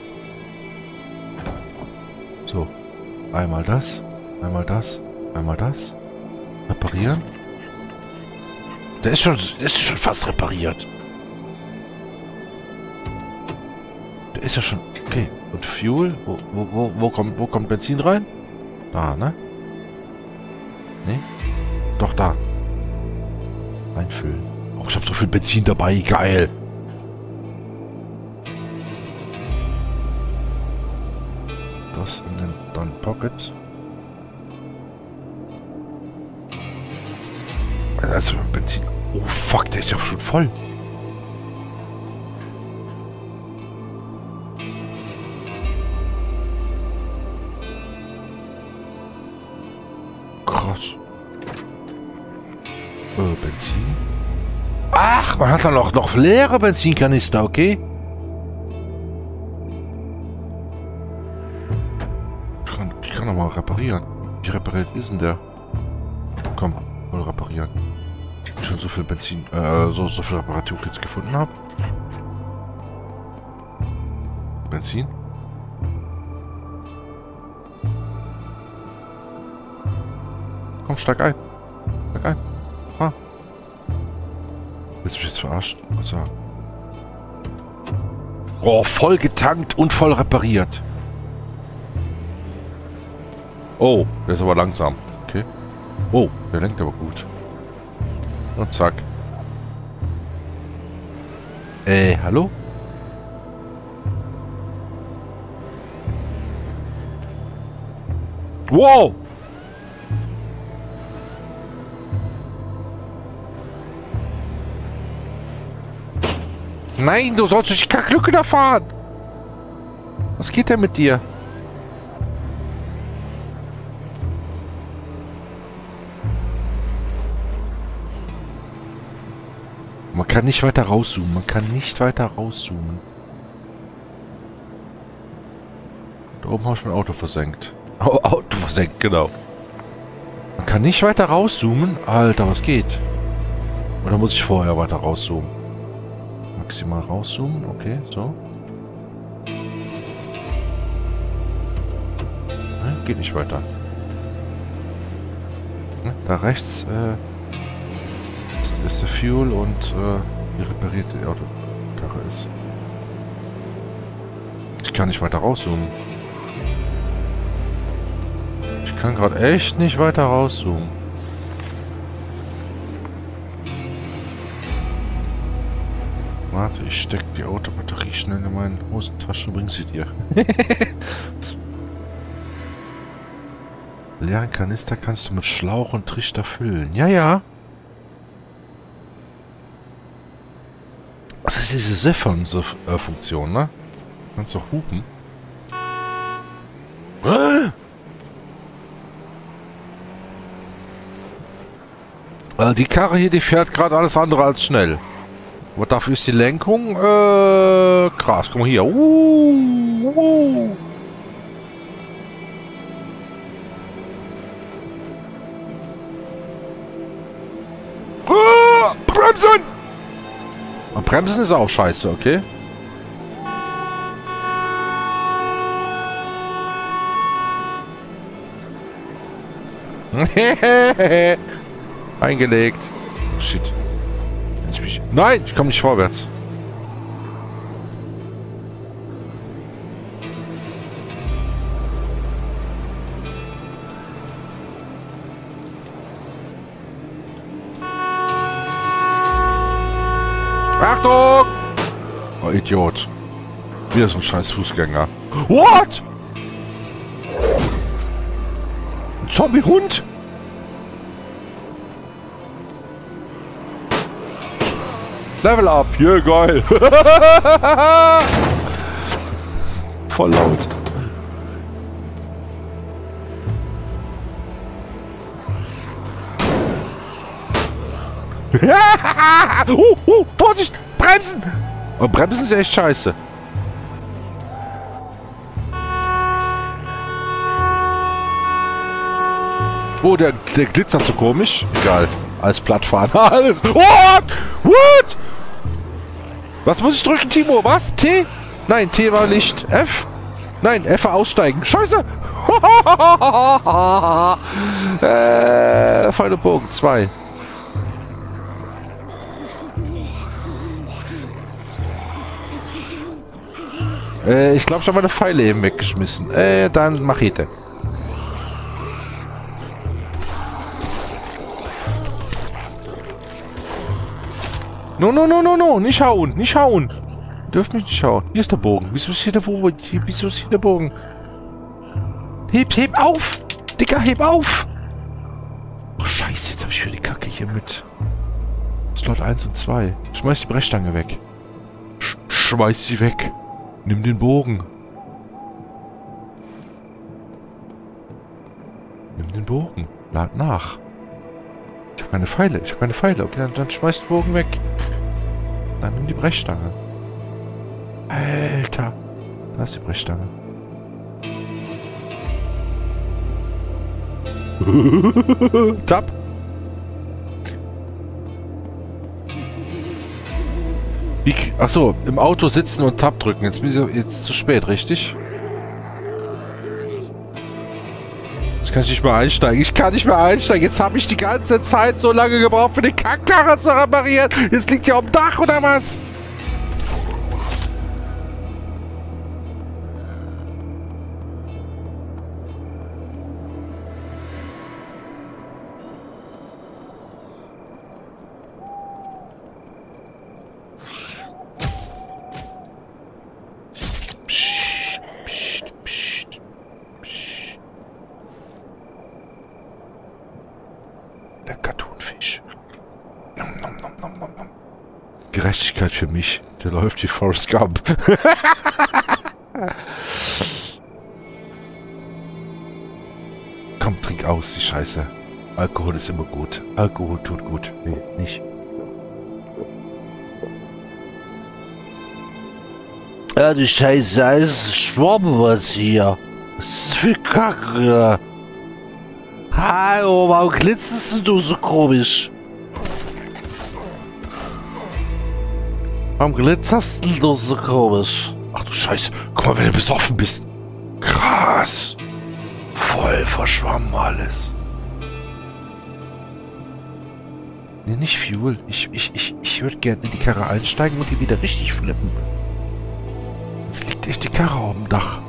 So. Einmal das. Einmal das. Einmal das. Reparieren. Der ist schon fast repariert. Der ist ja schon... Okay. Und Fuel? Wo kommt Benzin rein? Da, ne? Ne? Doch, da. Einfüllen. Oh, ich habe so viel Benzin dabei. Geil. Das in den dann Pockets. Also Benzin. Oh fuck, der ist ja schon voll. Krass. Benzin. Ach, man hat dann auch noch leere Benzinkanister, okay? Ich kann noch mal reparieren. Wie repariert ist denn der? Komm, voll reparieren. Ich schon so viel Benzin, so viel Reparaturkits gefunden habe. Benzin. Komm, steig ein. Steig ein. Ah. Willst du mich jetzt verarschen? Was sagen? Oh, voll getankt und voll repariert. Oh, der ist aber langsam. Okay. Oh, der lenkt aber gut. Und zack. Hallo? Wow! Nein, du sollst durch die Kacklücke da fahren! Was geht denn mit dir? Man kann nicht weiter rauszoomen. Man kann nicht weiter rauszoomen. Da oben habe ich mein Auto versenkt. Oh, Auto versenkt, genau. Man kann nicht weiter rauszoomen. Alter, was geht? Oder muss ich vorher weiter rauszoomen? Maximal rauszoomen. Okay, so. Ne, geht nicht weiter. Ne, da rechts, ist der Fuel und die reparierte Autokarre ist. Ich kann nicht weiter rauszoomen. Ich kann gerade echt nicht weiter rauszoomen. Warte, ich stecke die Autobatterie schnell in meine Hosentasche und bring sie dir. Leeren Kanister kannst du mit Schlauch und Trichter füllen. Ja, ja. Das ist diese Siphon-Funktion, ne? Kannst du hupen. Die Karre hier, die fährt gerade alles andere als schnell. Aber dafür ist die Lenkung, krass. Guck mal hier. Bremsen! Und Bremsen ist auch scheiße, okay? Eingelegt. Shit. Nein, ich komme nicht vorwärts. Achtung! Oh, Idiot. Wieder so ein scheiß Fußgänger. What? Ein Zombie-Hund? Level up. Yeah, geil. Voll laut. Vorsicht! Bremsen! Aber Bremsen ist ja echt scheiße. Oh, der glitzert so komisch. Egal. Als Plattfahren. Alles. What? What? Was muss ich drücken, Timo? Was? T? Nein, T war Licht. F? Nein, F war aussteigen. Scheiße! Pfeil und Bogen. 2. Ich glaube, ich habe meine Pfeile eben weggeschmissen. Dann Machete. No. Nicht hauen. Nicht hauen. Ihr dürft mich nicht hauen. Hier ist der Bogen. Wieso ist hier der Bogen? Wieso ist hier der Bogen? Heb auf! Dicker, heb auf! Oh, scheiße. Jetzt habe ich wieder die Kacke hier mit. Slot 1 und 2. Schmeiß die Brechstange weg. Schmeiß sie weg. Nimm den Bogen. Nimm den Bogen. Lad nach. Ich habe keine Pfeile. Okay, dann schmeiß den Bogen weg. Dann nimm die Brechstange. Alter. Da ist die Brechstange. Tab. Achso, im Auto sitzen und Tab drücken. Jetzt zu spät, richtig? Jetzt kann ich nicht mehr einsteigen. Jetzt habe ich die ganze Zeit so lange gebraucht, für die Kackkarre zu reparieren. Jetzt liegt ja am Dach, oder was? Der Cartoonfisch. Nom. Gerechtigkeit für mich. Der läuft wie Forrest Gump. Komm, trink aus, die Scheiße. Alkohol ist immer gut. Alkohol tut gut. Nee, nicht. Ja, die Scheiße, alles Schwamm was hier. Was ist für Kacke? Hallo, warum glitzerst du so komisch? Warum glitzerst du so komisch? Ach du Scheiße, guck mal, wenn du besoffen bist. Krass. Voll verschwommen alles. Nee, nicht Fuel. Ich würde gerne in die Karre einsteigen und die wieder richtig flippen. Jetzt liegt echt die Karre auf dem Dach.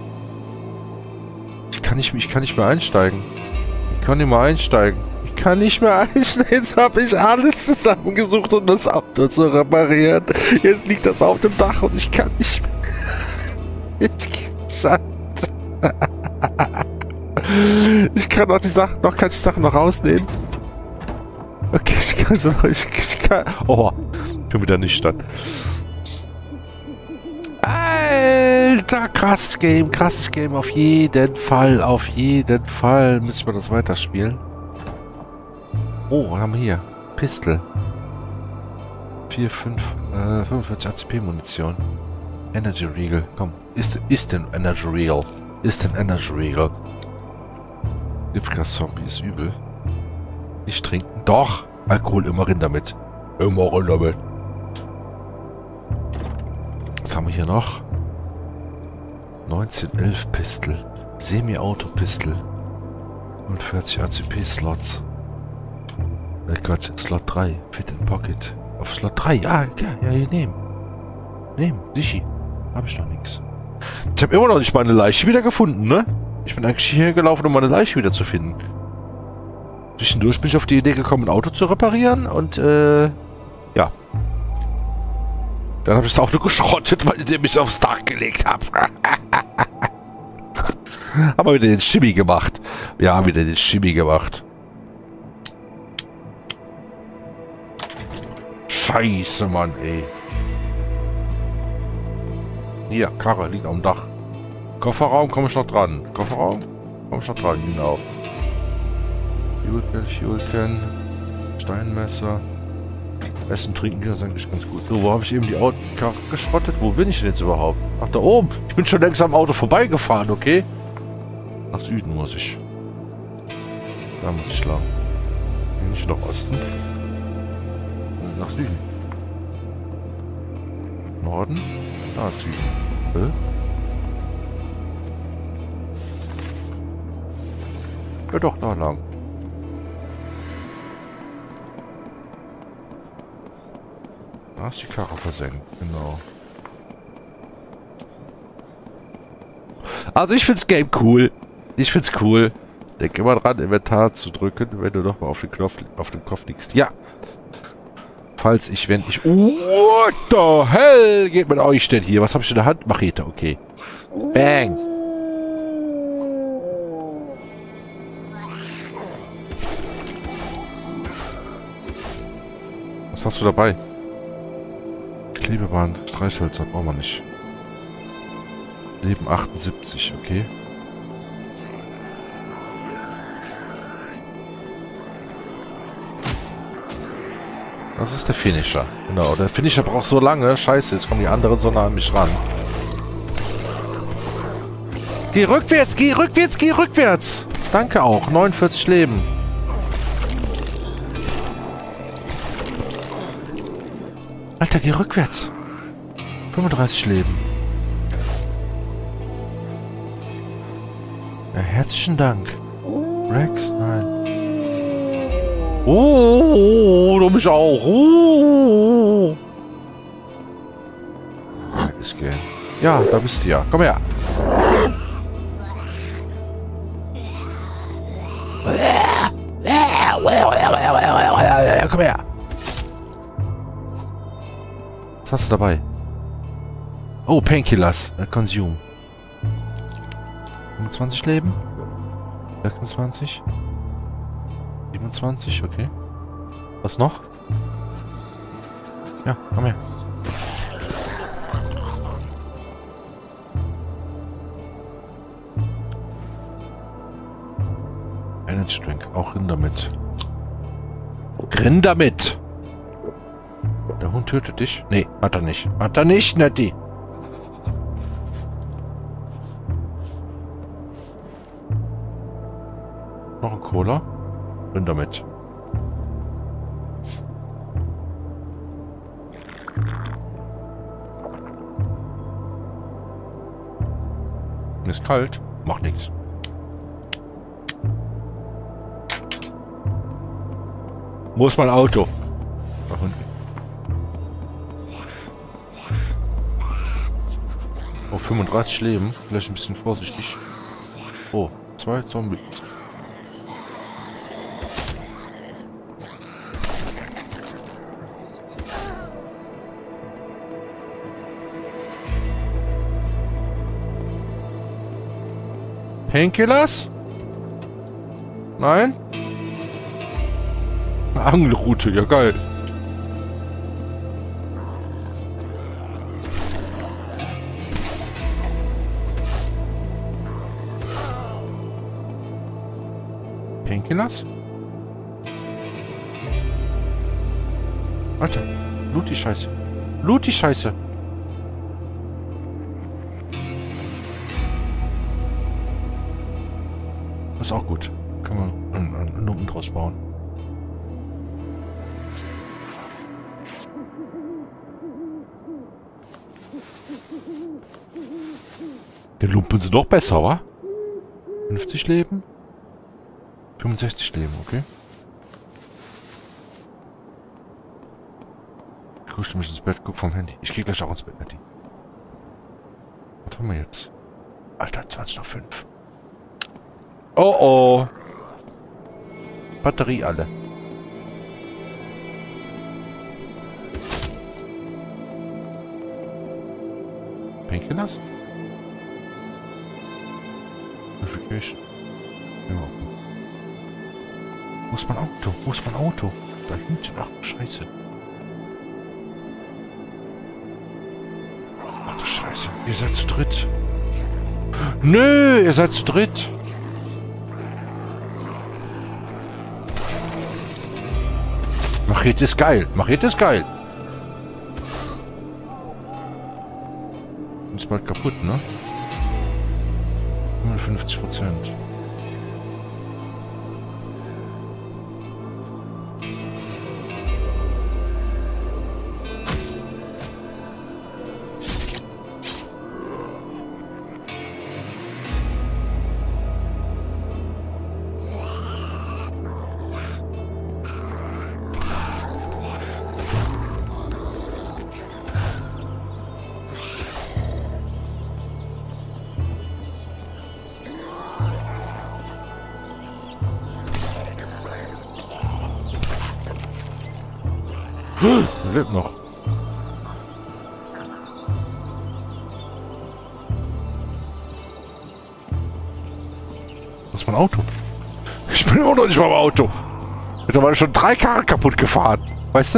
Ich kann nicht mehr einsteigen. Ich kann nicht mehr einsteigen. Jetzt habe ich alles zusammengesucht, um das Auto zu reparieren. Jetzt liegt das auf dem Dach und ich kann nicht mehr. Ich kann noch die Sachen noch rausnehmen. Okay, ich kann so. Ich kann. Oh, schon wieder nüchtern. Alter, krass Game, auf jeden Fall, müssen wir das weiterspielen. Oh, was haben wir hier? Pistol. 4, 5, 45 ACP-Munition. Energy Regal. Komm, ist denn Energy Regal? Ist denn Energy Regal? Giftgas-Zombie ist übel. Nicht trinken. Doch! Alkohol immer rein damit. Immer rein damit. Was haben wir hier noch? 1911 Pistol. Semi-Auto-Pistol. 45 ACP-Slots. Oh Gott, Slot 3. Fit in Pocket. Auf Slot 3. Ja, hier nehmen. Nehmen, sichi. Habe ich noch nichts. Ich habe immer noch nicht meine Leiche wieder gefunden, ne? Ich bin eigentlich hierher gelaufen, um meine Leiche wieder zu finden. Zwischendurch bin ich auf die Idee gekommen, ein Auto zu reparieren und, ja. Dann habe ich das Auto geschrottet, weil ich mich aufs Dach gelegt habe. Haben wir wieder den Schimmi gemacht. Ja, wieder den Schimmi gemacht. Scheiße, Mann, ey. Hier, Karre liegt am Dach. Kofferraum komme ich noch dran. Kofferraum komme ich noch dran, genau. Fuel Can, Steinmesser. Essen, trinken geht das eigentlich ganz gut. So, wo habe ich eben die Karre geschrottet? Wo bin ich denn jetzt überhaupt? Ach, da oben. Ich bin schon längst am Auto vorbeigefahren, okay? Nach Süden muss ich. Da muss ich lang. Nicht nach Osten. Nach Süden. Norden? Da ist Süden. Ja doch, da lang. Da ist die Karre versenkt, genau. Also ich find's Game cool. Ich find's cool. Denk immer dran, Inventar zu drücken, wenn du nochmal auf den Kopf liegst. Ja. Falls ich, wenn ich... What the hell geht mit euch denn hier? Was habe ich in der Hand? Machete, okay. Bang. Was hast du dabei? Klebeband, Streichhölzer, brauchen wir nicht. Leben 78, okay. Das ist der Finisher. Genau, der Finisher braucht so lange. Scheiße, jetzt kommen die anderen so nah an mich ran. Geh rückwärts, geh rückwärts, geh rückwärts! Danke auch, 49 Leben. Alter, geh rückwärts. 35 Leben. Ja, herzlichen Dank. Rex? Nein. Oh, du mich auch. Oh. Ist gehen. Ja, da bist du ja. Komm her. Komm her. Was hast du dabei? Oh, Painkillers. Consume. 25 Leben. 26. 27, okay. Was noch? Ja, komm her. Energy Drink, auch Rinder mit. Rinder mit! Der Hund tötet dich? Nee, hat er nicht. Hat er nicht, Nettie. Noch ein Cola? Rinder mit. Ist kalt. Macht nichts. Wo ist mein Auto? Da unten. Oh, 35 Leben. Vielleicht ein bisschen vorsichtig. Oh, 2 Zombies. Painkillers? Nein? Eine Angelrute, ja geil. Painkillers? Alter, loot die Scheiße. Loot die Scheiße. Das ist auch gut. Kann man einen Lumpen draus bauen. Die Lumpen sind doch besser, wa? 50 Leben? 65 Leben, okay. Ich kuschel mich ins Bett, guck vom Handy. Ich geh gleich auch ins Bett, Nettie. Was haben wir jetzt? Alter, 20 nach 5. Oh oh. Batterie alle. Painkillers? Notification. Ja. Wo ist mein Auto? Wo ist mein Auto? Da hinten. Ach du Scheiße. Ach du Scheiße. Ihr seid zu dritt. Nö, ihr seid zu dritt. Machete ist geil. Machete ist geil. Ist bald kaputt, ne? 50%. Er lebt noch. Was ist mein Auto? Ich bin auch noch nicht mal im Auto. Mittlerweile schon 3 Karren kaputt gefahren. Weißt du?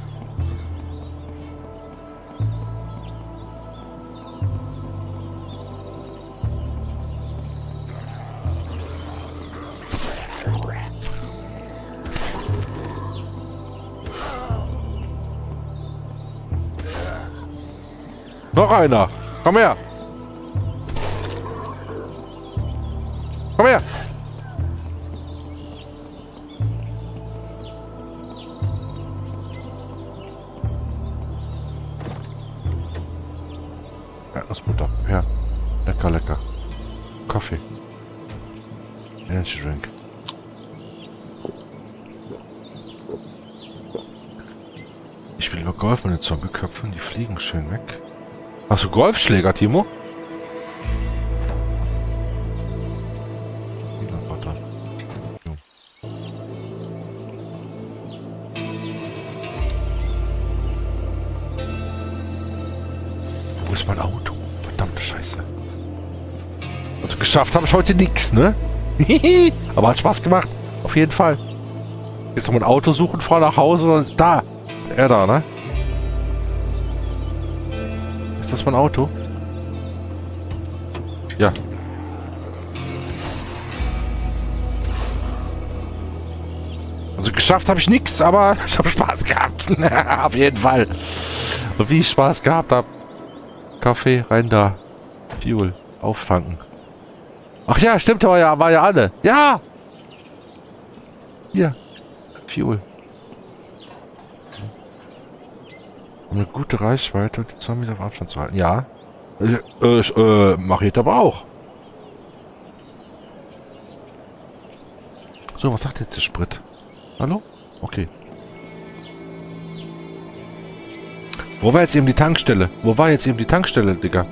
Noch einer. Komm her. Komm her. Erdnussbutter. Ja. Lecker, lecker. Kaffee. Energy Drink. Ich will über Golf meine Zombie-Köpfe und die fliegen schön weg. Hast du Golfschläger, Timo? Wo ist mein Auto? Verdammte Scheiße. Also geschafft habe ich heute nichts, ne? Aber hat Spaß gemacht. Auf jeden Fall. Jetzt noch mein Auto suchen, fahr nach Hause und da. Er da, ne? Ist das mein Auto? Ja. Also geschafft habe ich nichts, aber ich habe Spaß gehabt. Auf jeden Fall. Und wie ich Spaß gehabt habe. Kaffee, rein da. Fuel. Auftanken. Ach ja, stimmt, war ja alle. Ja! Hier. Fuel. Um eine gute Reichweite und die Zombies auf Abstand zu halten. Ja. Machete aber auch. So, was sagt jetzt der Sprit? Hallo? Okay. Wo war jetzt eben die Tankstelle? Wo war jetzt eben die Tankstelle, Digga?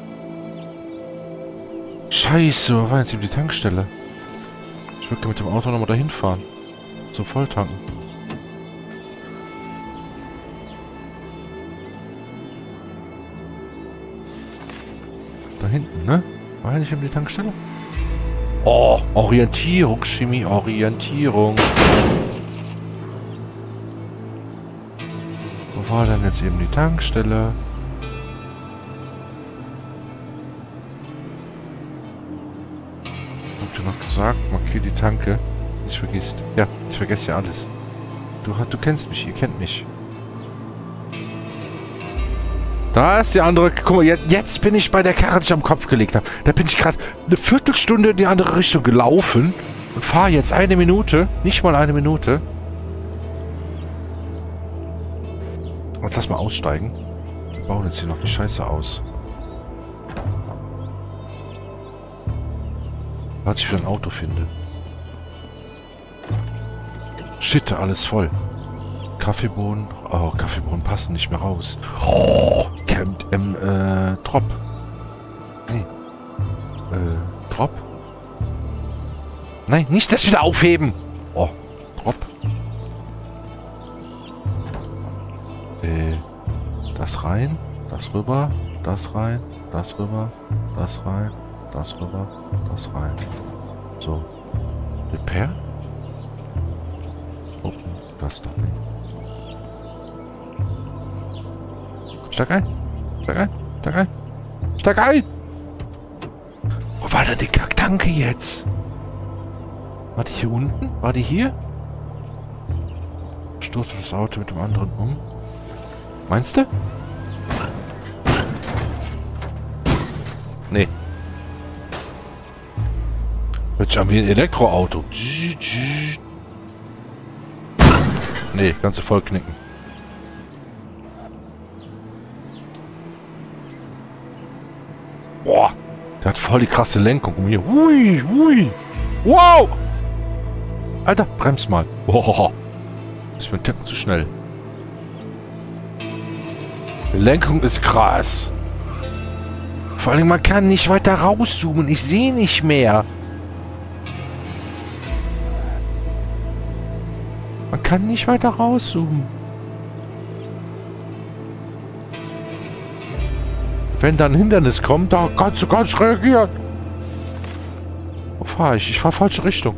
Scheiße, wo war jetzt eben die Tankstelle? Ich würde mit dem Auto nochmal dahin fahren. Zum Volltanken. Da hinten, ne? War ja nicht eben die Tankstelle? Oh, Orientierung, Chemie, Orientierung. Wo war denn jetzt eben die Tankstelle? Habt ihr noch gesagt? Markier die Tanke. Nicht vergisst. Ja, ich vergesse ja alles. Du kennst mich, ihr kennt mich. Da ist die andere. Guck mal, jetzt bin ich bei der Karre, die ich am Kopf gelegt habe. Da bin ich gerade eine Viertelstunde in die andere Richtung gelaufen und fahre jetzt 1 Minute. Nicht mal 1 Minute. Jetzt lass mal aussteigen. Wir bauen jetzt hier noch die Scheiße aus. Warte, ich wieder ein Auto finde. Shit, alles voll. Kaffeebohnen. Oh, Kaffeebohnen passen nicht mehr raus. Oh, Drop. Nee. Drop? Nein, nicht das wieder aufheben! Oh, Drop. Das rein, das rüber, das rein, das rüber, das rein, das rüber, das rein. So. Repair? Oh, das doch nicht. Steig ein! Steig ein! Steig ein! Steig ein! Wo war denn die Kacktanke jetzt? War die hier unten? War die hier? Stoße das Auto mit dem anderen um. Meinst du? Nee. Hört sich an wie ein Elektroauto. Nee, kannst du voll knicken. Boah, der hat voll die krasse Lenkung. Hui, hui. Wow! Alter, bremst mal. Boah. Das ist mir ein Tick zu schnell. Die Lenkung ist krass. Vor allem, man kann nicht weiter rauszoomen. Ich sehe nicht mehr. Man kann nicht weiter rauszoomen. Wenn da ein Hindernis kommt, da kannst du gar nicht reagieren. Wo fahre ich? Ich fahre falsche Richtung.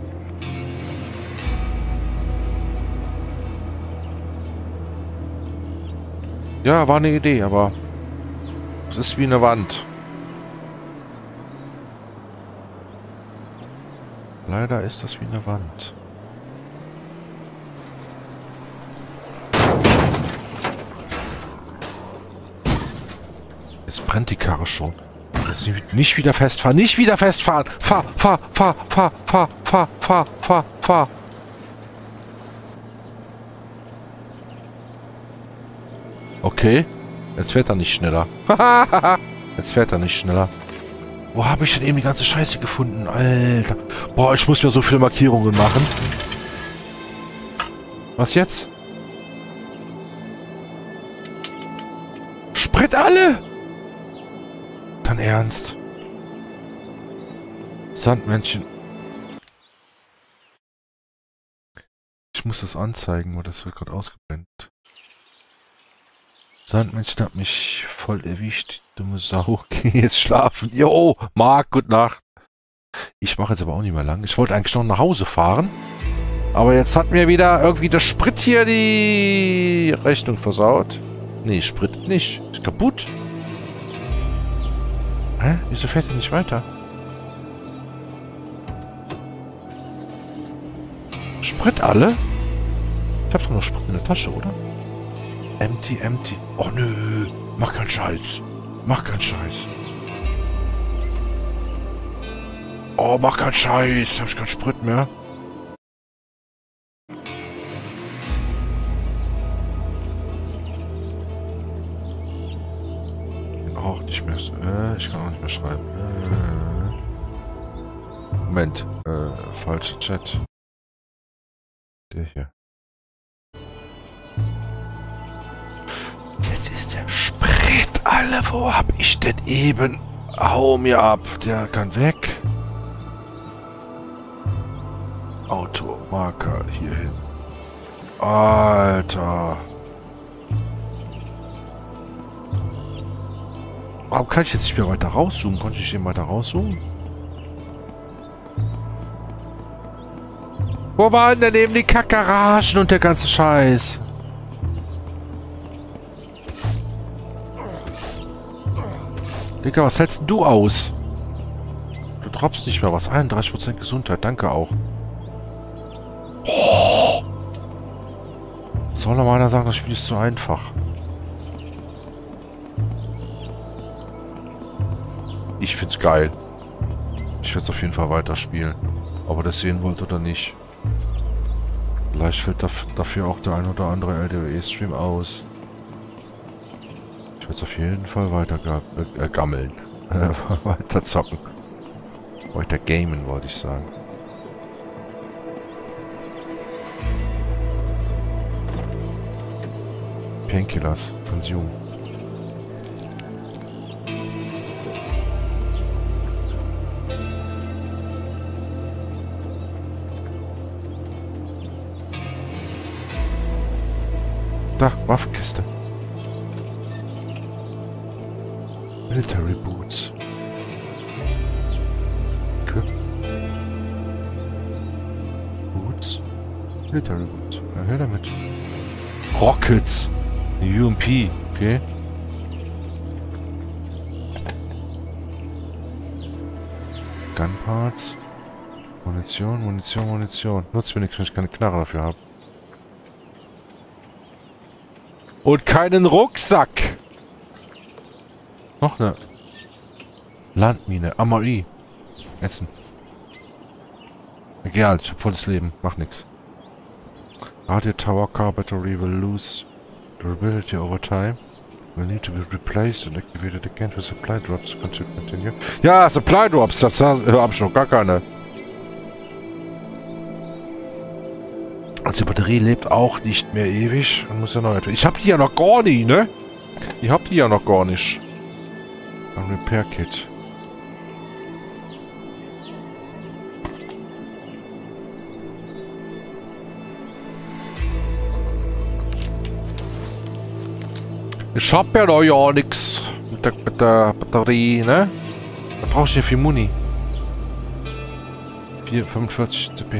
Ja, war eine Idee, aber es ist wie eine Wand. Leider ist das wie eine Wand. Jetzt brennt die Karre schon. Jetzt nicht wieder festfahren. Nicht wieder festfahren. Fahr, fahr, fahr, fahr, fahr, fahr, fahr, fahr, fahr. Okay. Jetzt fährt er nicht schneller. Jetzt fährt er nicht schneller. Wo habe ich denn eben die ganze Scheiße gefunden? Alter. Boah, ich muss mir so viele Markierungen machen. Was jetzt? Sprit alle! Dann ernst. Sandmännchen. Ich muss das anzeigen, weil das wird gerade ausgeblendet. Sandmännchen hat mich voll erwischt. Dumme Sau. Geh jetzt schlafen. Jo, Marc, gute Nacht. Ich mache jetzt aber auch nicht mehr lang. Ich wollte eigentlich noch nach Hause fahren. Aber jetzt hat mir wieder irgendwie der Sprit hier die Rechnung versaut. Nee, Sprit nicht. Ist kaputt. Hä? Wieso fährt er nicht weiter? Sprit alle? Ich hab doch noch Sprit in der Tasche, oder? Empty, empty. Oh nö. Mach keinen Scheiß. Mach keinen Scheiß. Oh, mach keinen Scheiß. Hab ich keinen Sprit mehr. Auch nicht mehr. Ich kann auch nicht mehr schreiben. Moment. Falscher Chat. Der hier. Jetzt ist der Sprit alle. Wo hab ich denn eben? Hau mir ab. Der kann weg. Automarker hier hin. Alter. Warum kann ich jetzt nicht mehr weiter rauszoomen? Konnte ich den weiter rauszoomen? Wo waren denn eben die Kackgaragen und der ganze Scheiß? Digga, was hältst denn du aus? Du droppst nicht mehr was. 31% Gesundheit, danke auch. Oh. Soll noch mal einer sagen, das Spiel ist zu einfach. Ich find's geil. Ich werde es auf jeden Fall weiterspielen. Ob ihr das sehen wollt oder nicht. Vielleicht fällt dafür auch der ein oder andere LDW-Stream aus. Ich werde es auf jeden Fall weiter gammeln. Weiter zocken. Weiter gamen, wollte ich sagen. Painkillers. Consume. Da, Waffenkiste. Military Boots. Okay. Boots. Military Boots. Na, her damit. Rockets. UMP. Okay. Gunparts. Munition. Nutzt mir nichts, wenn ich keine Knarre dafür habe. Und keinen Rucksack. Noch eine Landmine. Amari. Essen. Egal, ich hab volles Leben. Mach nix. Radio Tower Car Battery will lose durability over time. Will need to be replaced and activated again for supply drops. Continue. Ja, Supply Drops. Das hab ich noch gar keine. Also die Batterie lebt auch nicht mehr ewig. Man muss ja neu. Ich hab die ja noch gar nicht, ne? Ich hab die ja noch gar nicht. Ein Repair Kit. Ich hab ja noch ja nix mit der Batterie, ne? Da brauch ich ja viel Muni. 45 CP.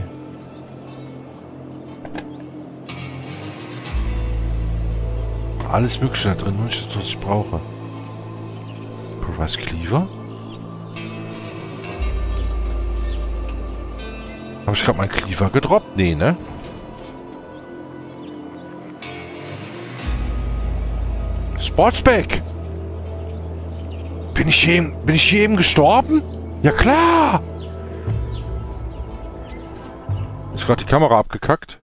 Alles Mögliche da drin, nur nicht das, was ich brauche. Provise Cleaver? Habe ich gerade meinen Cleaver gedroppt? Nee, ne? Sportsback! Bin ich hier eben gestorben? Ja klar! Ist gerade die Kamera abgekackt?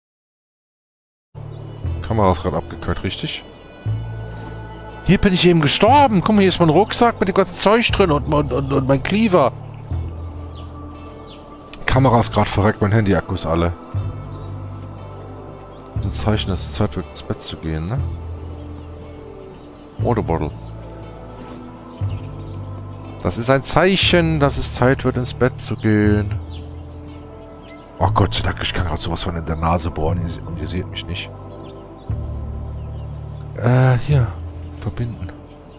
Kamera ist gerade abgekackt, richtig? Hier bin ich eben gestorben. Guck mal, hier ist mein Rucksack mit dem ganzen Zeug drin und mein Cleaver. Kamera ist gerade verreckt, mein Handy-Akku ist alle. Das ist ein Zeichen, dass es Zeit wird, ins Bett zu gehen, ne? Water Bottle. Das ist ein Zeichen, dass es Zeit wird, ins Bett zu gehen. Oh Gott sei Dank, ich kann gerade sowas von in der Nase bohren und ihr seht mich nicht. Hier. Verbinden.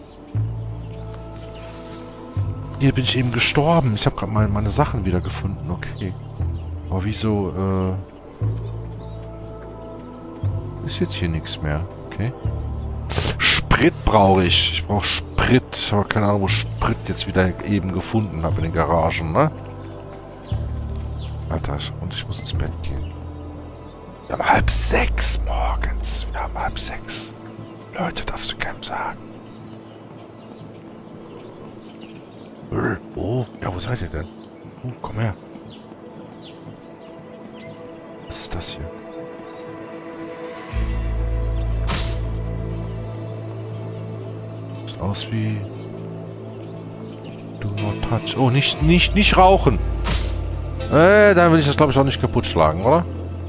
Hier bin ich eben gestorben. Ich habe gerade meine Sachen wieder gefunden. Okay. Aber wieso, ist jetzt hier nichts mehr. Okay. Sprit brauche ich. Ich brauche Sprit. Ich habe keine Ahnung, wo Sprit jetzt wieder eben gefunden habe in den Garagen, ne? Alter, und ich muss ins Bett gehen. Wir haben 5:30 morgens. Wir haben 5:30. Leute, darfst du keinem sagen. Oh, ja, wo seid ihr denn? Komm her. Was ist das hier? Sieht aus wie... Do not touch. Oh, nicht rauchen. Dann will ich das, glaube ich, auch nicht kaputt schlagen, oder?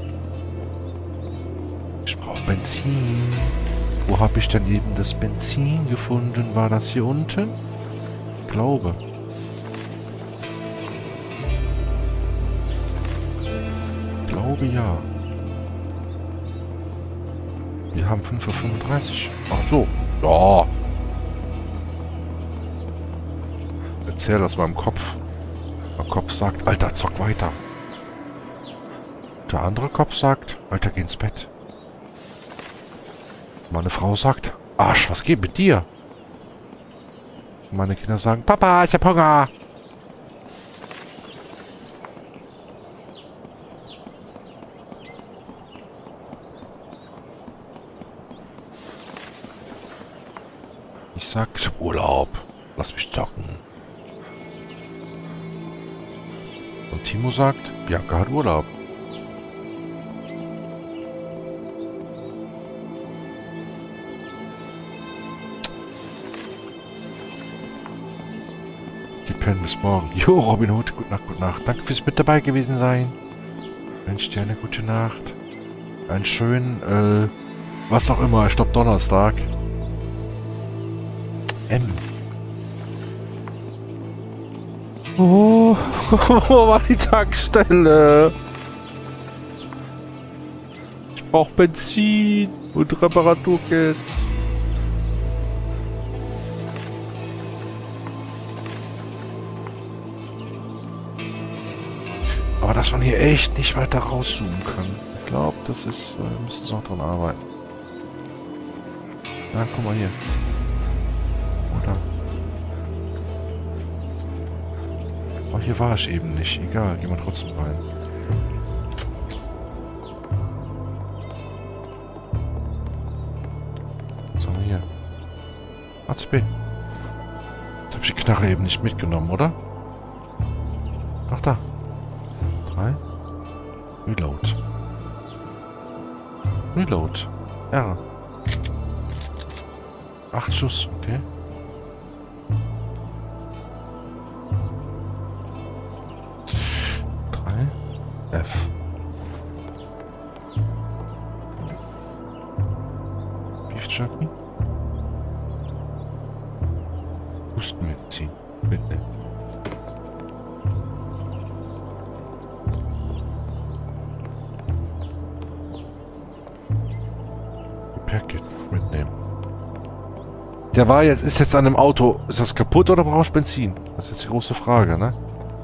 Ich brauche Benzin. Wo habe ich denn eben das Benzin gefunden? War das hier unten? Ich glaube. Ich glaube ja. Wir haben 5:35 Uhr. Ach so. Ja. Erzähl aus meinem Kopf. Mein Kopf sagt, Alter, zock weiter. Der andere Kopf sagt, Alter, geh ins Bett. Meine Frau sagt, Arsch, was geht mit dir? Meine Kinder sagen, Papa, ich hab Hunger. Ich sag, ich hab Urlaub. Lass mich zocken. Und Timo sagt, Bianca hat Urlaub. Die pennen bis morgen. Jo, Robin Hood, gute Nacht, gute Nacht. Danke fürs mit dabei gewesen sein. Ich wünsche dir eine gute Nacht. Einen schönen, was auch immer, ich glaube Donnerstag. Oh, wo war die Tankstelle? Ich brauche Benzin und Reparaturkits. Aber dass man hier echt nicht weiter rauszoomen kann. Ich glaube, das ist, wir müssen noch dran arbeiten. Na, guck mal hier. Oder? Oh, hier war ich eben nicht. Egal, gehen wir trotzdem rein. Was haben wir hier? ACB. Jetzt habe ich die Knarre eben nicht mitgenommen, oder? Ach, da. 3. Reload. Reload. R. 8 Schuss, okay. F. Beef Jerky. Hustenmedizin. Mitnehmen. Packet mitnehmen. Der war jetzt, ist jetzt an dem Auto. Ist das kaputt oder brauchst du Benzin? Das ist jetzt die große Frage, ne?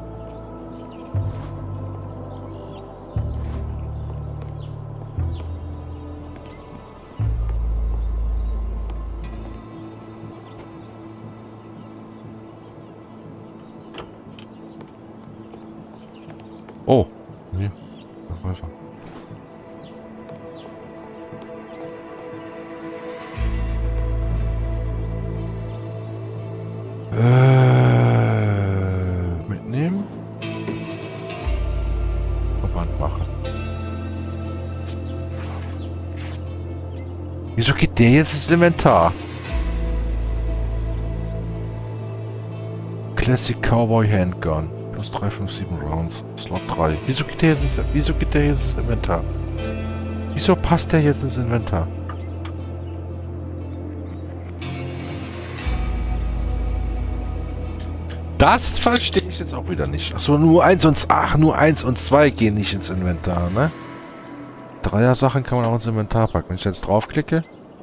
Oh. Nee. Verkäufer. Mitnehmen. Verband machen. Wieso geht der jetzt ins Inventar? Classic Cowboy Handgun. Plus 357 Rounds. Slot 3. Wieso geht der jetzt ins Inventar? Wieso passt der jetzt ins Inventar? Das verstehe ich jetzt auch wieder nicht. Achso, nur 1 und 2 gehen nicht ins Inventar, ne? Dreier-Sachen kann man auch ins Inventar packen. Wenn ich jetzt draufklicke.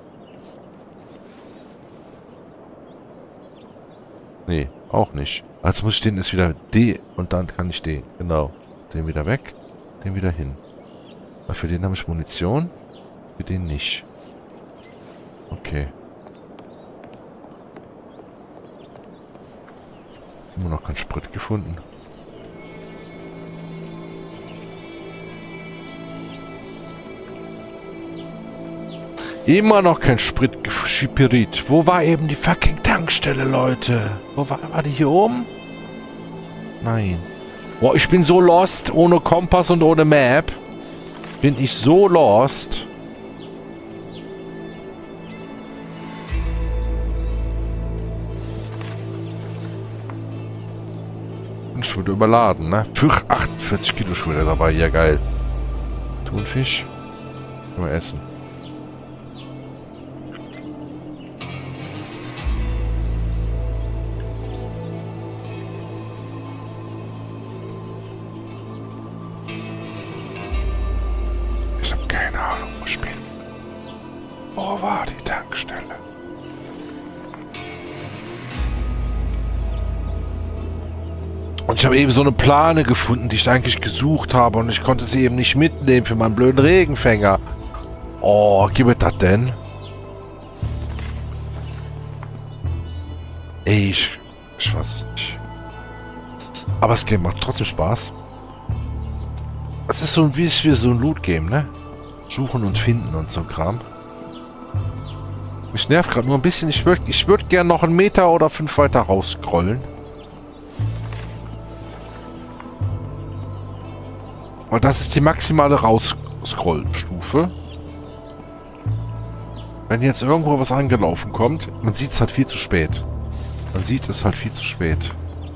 Nee, auch nicht. Also muss ich den jetzt wieder D und dann kann ich den. Genau. Den wieder weg, den wieder hin. Weil für den habe ich Munition, für den nicht. Okay. Immer noch kein Sprit gefunden. Immer noch kein Sprit geschippert. Wo war eben die fucking Tankstelle, Leute? Wo war die hier oben? Nein. Boah, ich bin so lost. Ohne Kompass und ohne Map. Bin ich so lost. Ich wurde überladen, ne? Für 48 Kilo schon wieder dabei. Ja, geil. Thunfisch. Können wir essen. Ich habe keine Ahnung, wo ich bin. Wo war die Tankstelle? Und ich habe eben so eine Plane gefunden, die ich eigentlich gesucht habe. Und ich konnte sie eben nicht mitnehmen für meinen blöden Regenfänger. Oh, gib mir das denn? Ey, ich weiß es nicht. Aber das Game macht trotzdem Spaß. Es ist so wie so ein Loot-Game, ne? Suchen und finden und so Kram. Mich nervt gerade nur ein bisschen. Ich würd gern noch 1 Meter oder 5 weiter rausscrollen. Weil das ist die maximale Rausscroll-Stufe. Wenn jetzt irgendwo was angelaufen kommt, man sieht es halt viel zu spät. Man sieht es halt viel zu spät.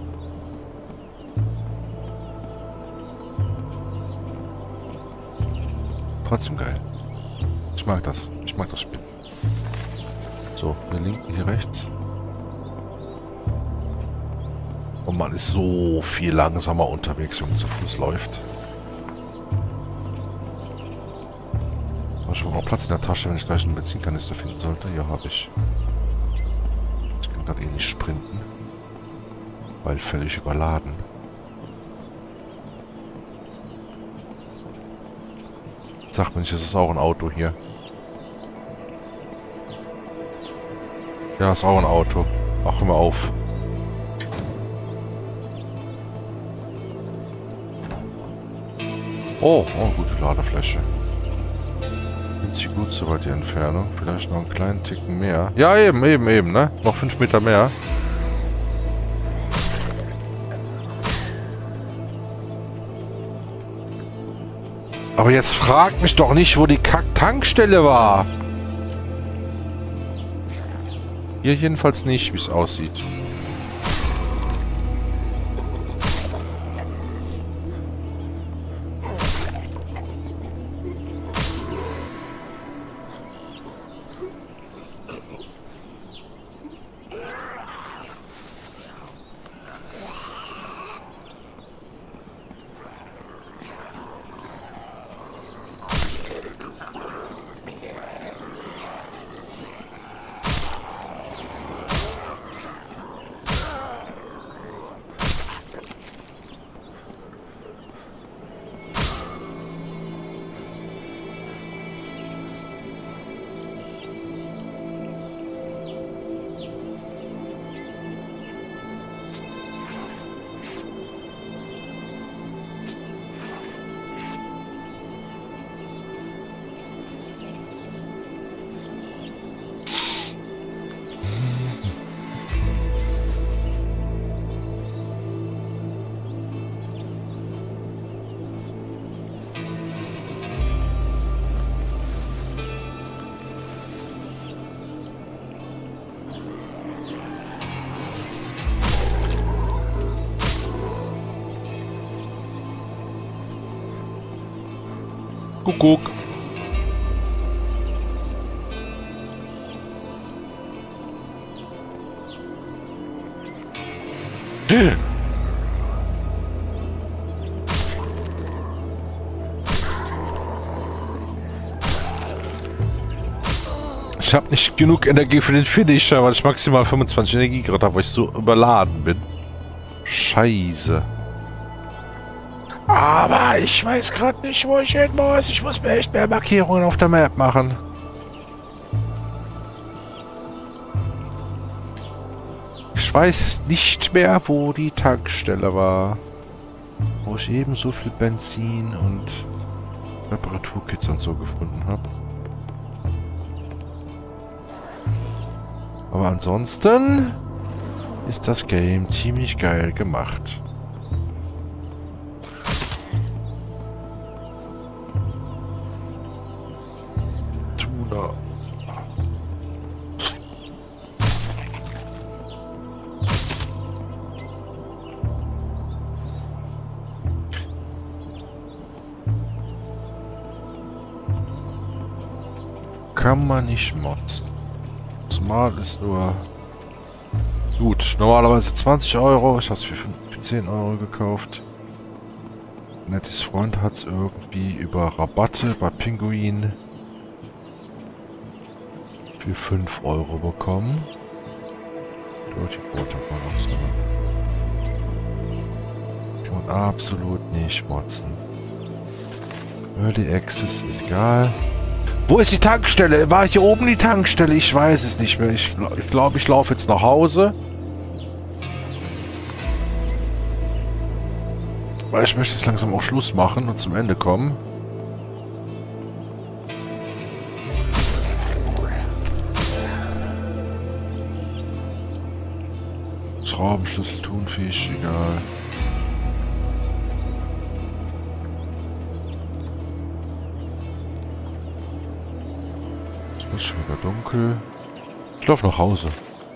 Trotzdem geil. Ich mag das. Ich mag das Spiel. So, hier links, hier rechts. Und man ist so viel langsamer unterwegs, wenn man zu Fuß läuft. Habe ich noch Platz in der Tasche, wenn ich gleich einen Benzinkanister finden sollte? Ja, habe ich. Ich kann gerade eh nicht sprinten. Weil völlig überladen. Sag mir nicht, es ist auch ein Auto hier. Ja, ist auch ein Auto. Mach mal auf. Oh, gute Ladefläche. Winzig gut, soweit die Entfernung. Vielleicht noch einen kleinen Ticken mehr. Ja, eben, ne? Noch 5 Meter mehr. Aber jetzt fragt mich doch nicht, wo die Kack-Tankstelle war. Hier jedenfalls nicht, wie es aussieht. Kuckuck. Ich habe nicht genug Energie für den Finisher, weil ich maximal 25 Energie gerade habe, weil ich so überladen bin. Scheiße. Aber ich weiß gerade nicht, wo ich hin muss. Ich muss mir echt mehr Markierungen auf der Map machen. Ich weiß nicht mehr, wo die Tankstelle war. Wo ich eben so viel Benzin und Reparaturkits und so gefunden habe. Aber ansonsten ist das Game ziemlich geil gemacht. Tuna. Kann man nicht motzen. Mal ist nur gut. Normalerweise 20 Euro. Ich habe es für 10 Euro gekauft. Nettis Freund hat es irgendwie über Rabatte bei Pinguin für 5 Euro bekommen. Dirty Water war noch so. Kann man absolut nicht motzen. Early Access ist egal. Wo ist die Tankstelle? War hier oben die Tankstelle? Ich weiß es nicht mehr. Ich glaube, ich laufe jetzt nach Hause. Weil ich möchte jetzt langsam auch Schluss machen und zum Ende kommen. Schraubenschlüssel, Thunfisch, egal. ist schon wieder dunkel. Ich laufe nach Hause.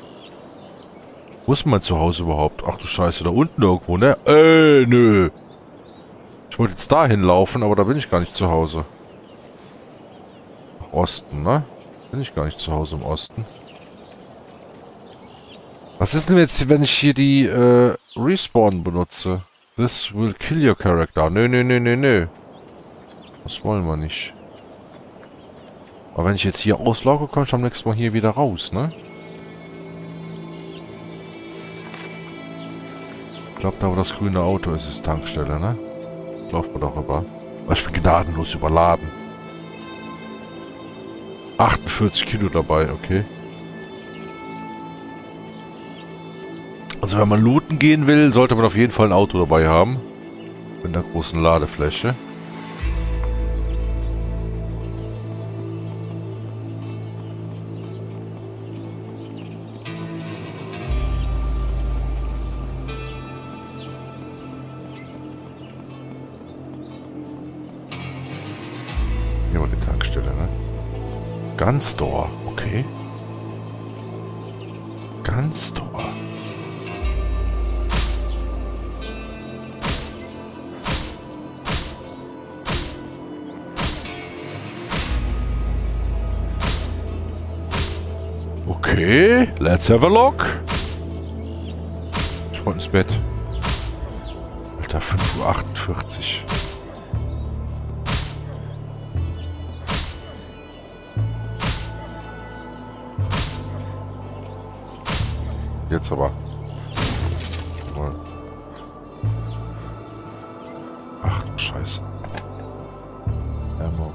Wo ist mein Zuhause überhaupt? Ach du Scheiße, da unten irgendwo, ne? Nö. Ich wollte jetzt dahin laufen, aber da bin ich gar nicht zu Hause. Nach Osten, ne? Bin ich gar nicht zu Hause im Osten. Was ist denn jetzt, wenn ich hier die Respawn benutze? This will kill your character. Nö. Das wollen wir nicht. Aber wenn ich jetzt hier auslauge, komme ich am nächsten Mal hier wieder raus, ne? Ich glaube, da wo das grüne Auto ist, ist Tankstelle, ne? Laufen wir doch rüber. Aber ich bin gnadenlos überladen. 48 Kilo dabei, okay. Also wenn man looten gehen will, sollte man auf jeden Fall ein Auto dabei haben. Mit einer großen Ladefläche. Hier war die Tankstelle, ne? Gunstore, okay. Gunstore. Okay, let's have a look. Ich wollte ins Bett. Alter, 5:48 Uhr. Jetzt aber. Ach du Scheiße. Ammo.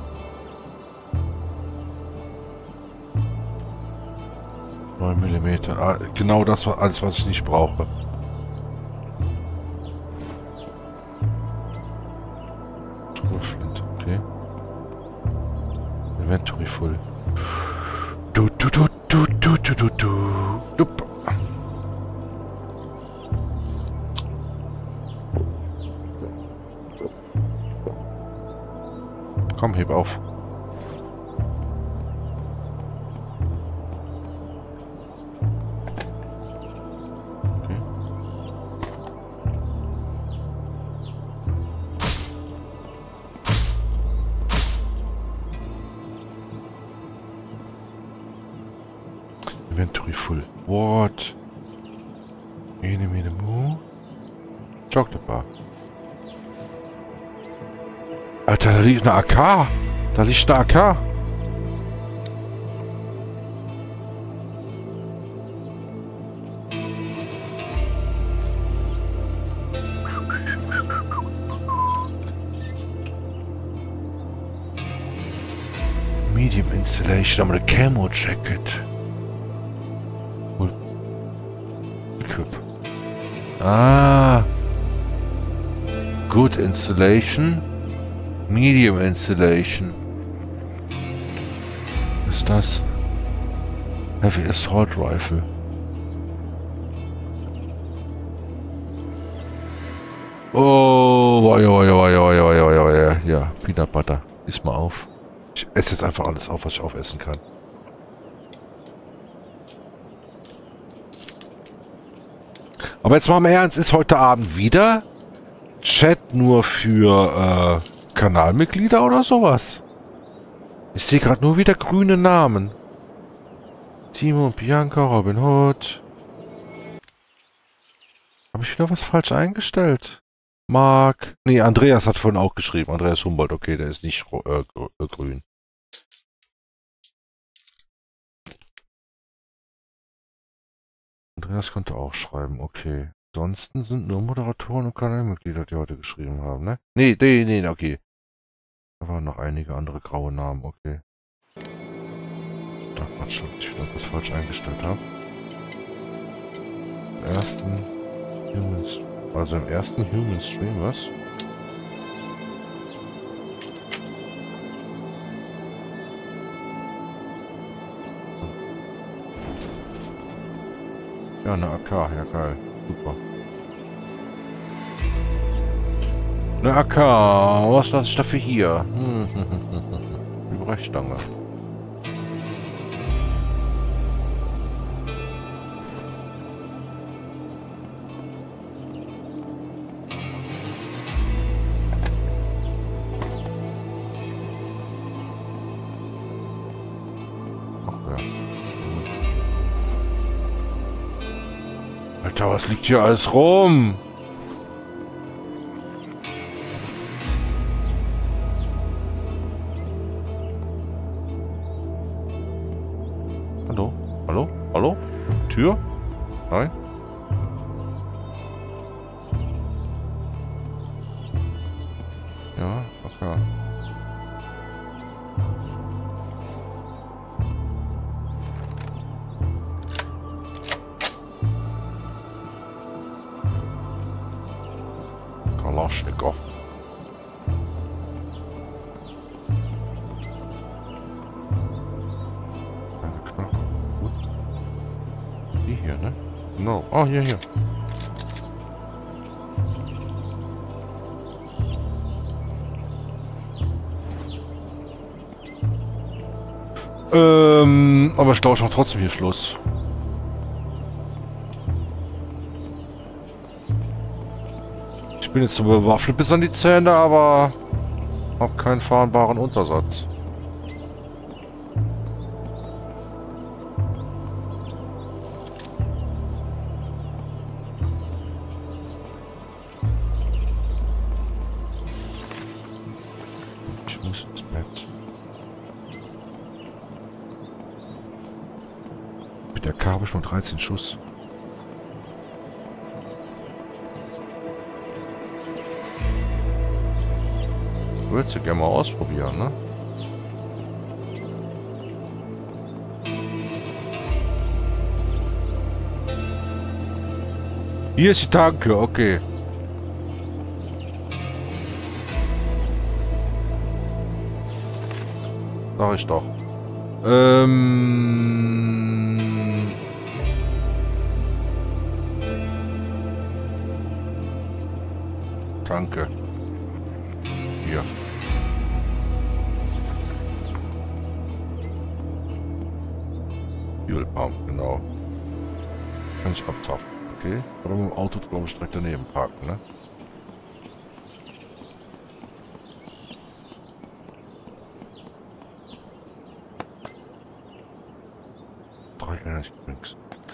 9 mm. Ah, genau das war alles, was ich nicht brauche. Schrotflinte, okay. Inventory full. Du. Dup. Komm, heb auf. Okay. Inventory full. What? Enemy the move. Chocolate bar. Alter, da liegt eine AK. Da liegt eine AK. Medium installation, aber eine Camo Jacket. Cool. Equip. Ah. Good installation. Medium Installation. Was ist das? Heavy Assault Rifle. Oh, ja, Peanut Butter. Iss mal auf. Ich esse jetzt einfach alles auf, was ich aufessen kann. Aber jetzt mal im Ernst, ist heute Abend wieder Chat nur für Kanalmitglieder oder sowas? Ich sehe gerade nur wieder grüne Namen. Timo, Bianca, Robin Hood. Habe ich wieder was falsch eingestellt? Marc. Nee, Andreas hat vorhin auch geschrieben. Andreas Humboldt, okay, der ist nicht grün. Andreas konnte auch schreiben, okay. Ansonsten sind nur Moderatoren und Kanalmitglieder, die heute geschrieben haben, ne? Nee, okay. Da waren noch einige andere graue Namen, okay. Da war schon, ich wieder was falsch eingestellt habe. Im ersten Human Stream, was? Ja, eine AK, ja geil. Super. Eine AK, was lasse ich dafür hier? Die Brechstange. Alter, was liegt hier alles rum? Hallo? Hallo? Hallo? Tür? Nein? Ja, okay. Kalaschnikow. Eine Knarre. Gut. Die hier, ne? No. Oh, hier. Aber ich glaube, ich mache trotzdem hier Schluss. Ich bin jetzt so bewaffnet bis an die Zähne, aber habe keinen fahrbaren Untersatz. Ich muss ins Bett. Mit der K habe ich nur 13 Schuss. Würdest du gerne mal ausprobieren, ne? Hier ist die Tanke, okay. Sag ich doch. Tanke. Hier. Fuel Pump, genau. Kann ich abzapfen, okay? Aber mit dem Auto, glaube ich, direkt daneben parken, ne? Drei Energy Drinks.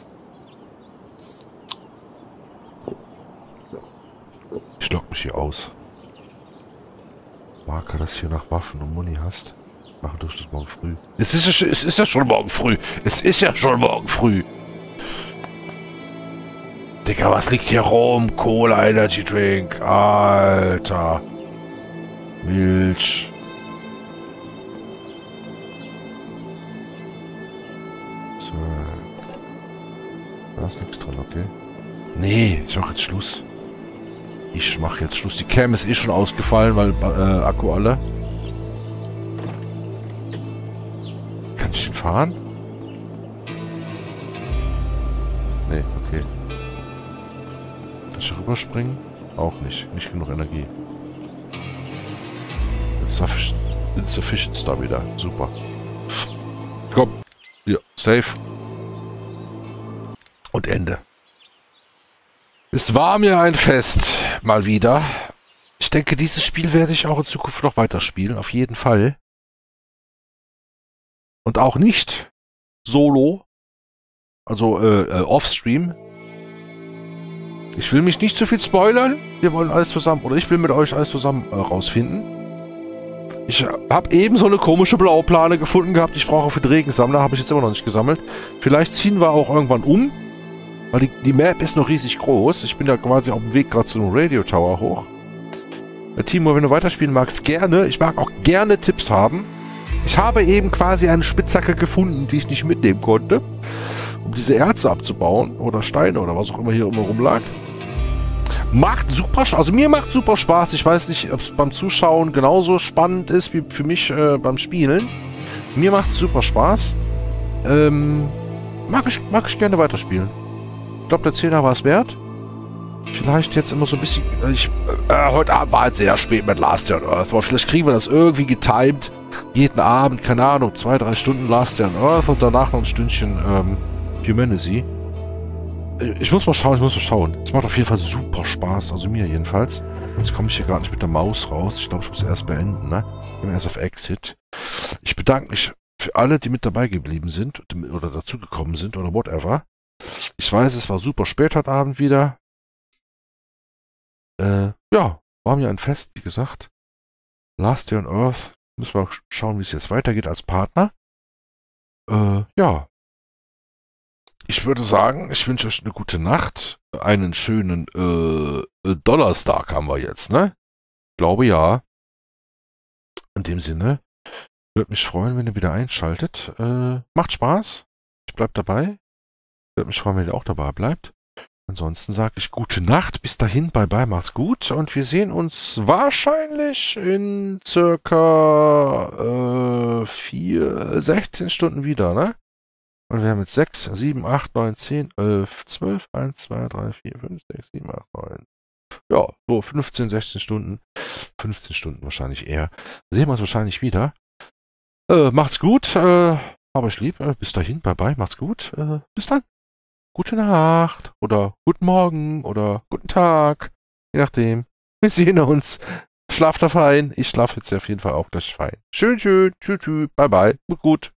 Ich lock mich hier aus. Marker, dass du hier nach Waffen und Muni hast. Machen durch das morgen früh. Es ist ja schon morgen früh. Es ist ja schon morgen früh. Digga, was liegt hier rum? Cola Energy Drink. Alter. Milch. So. Da ist nichts drin, okay. Nee, ich mach jetzt Schluss. Ich mache jetzt Schluss. Die Cam ist eh schon ausgefallen, weil Akku alle. Kann ich den fahren? Nee, okay. Kann ich rüberspringen? Auch nicht. Nicht genug Energie. Insufficient da wieder. Super. Komm. Ja, safe. Und Ende. Es war mir ein Fest. Mal wieder. Ich denke, dieses Spiel werde ich auch in Zukunft noch weiterspielen. Auf jeden Fall. Und auch nicht solo. Also off-stream. Ich will mich nicht zu viel spoilern. Wir wollen alles zusammen, oder ich will mit euch alles zusammen rausfinden. Ich habe eben so eine komische Blauplane gefunden gehabt. Ich brauche für den Regensammler. Habe ich jetzt immer noch nicht gesammelt. Vielleicht ziehen wir auch irgendwann um. Weil die Map ist noch riesig groß. Ich bin da quasi auf dem Weg gerade zu einem Radio Tower hoch. Timo, wenn du weiterspielen magst, gerne. Ich mag auch gerne Tipps haben. Ich habe eben quasi eine Spitzhacke gefunden, die ich nicht mitnehmen konnte. Um diese Erze abzubauen. Oder Steine oder was auch immer hier immer rumlag. Macht super Spaß. Also mir macht super Spaß. Ich weiß nicht, ob es beim Zuschauen genauso spannend ist wie für mich beim Spielen. Mir macht es super Spaß. Mag ich gerne weiterspielen. Ich glaube, der 10er war es wert. Vielleicht jetzt immer so ein bisschen... heute Abend war halt sehr spät mit Last Day on Earth. Aber vielleicht kriegen wir das irgendwie getimed. Jeden Abend, keine Ahnung, 2-3 Stunden Last Day on Earth und danach noch ein Stündchen Humanity. Ich muss mal schauen. Es macht auf jeden Fall super Spaß. Also mir jedenfalls. Jetzt komme ich hier gerade nicht mit der Maus raus. Ich glaube, ich muss erst beenden, ne? Ich bin erst auf Exit. Ich bedanke mich für alle, die mit dabei geblieben sind oder dazugekommen sind oder whatever. Ich weiß, es war super spät heute Abend wieder. Ja, war mir ein Fest, wie gesagt. Last Day on Earth. Müssen wir schauen, wie es jetzt weitergeht als Partner. Ja. Ich würde sagen, ich wünsche euch eine gute Nacht. Einen schönen Donnerstag haben wir jetzt, ne? Glaube ja. In dem Sinne, würde mich freuen, wenn ihr wieder einschaltet. Macht Spaß. Ich bleib dabei. Würde mich freuen, wenn ihr auch dabei bleibt. Ansonsten sage ich gute Nacht. Bis dahin, bye bye, macht's gut. Und wir sehen uns wahrscheinlich in circa 16 Stunden wieder, ne? Und wir haben jetzt 6, 7, 8, 9, 10, 11, 12, 1, 2, 3, 4, 5, 6, 7, 8, 9. Ja, so 15, 16 Stunden. 15 Stunden wahrscheinlich eher. Sehen wir uns wahrscheinlich wieder. Macht's gut. Hab euch lieb. Bis dahin, bye bye, macht's gut. Bis dann. Gute Nacht oder guten Morgen oder guten Tag. Je nachdem. Wir sehen uns. Schlaft da fein. Ich schlafe jetzt auf jeden Fall auch gleich fein. Schön, schön. Tschüss, tschüss. Bye, bye. Gut.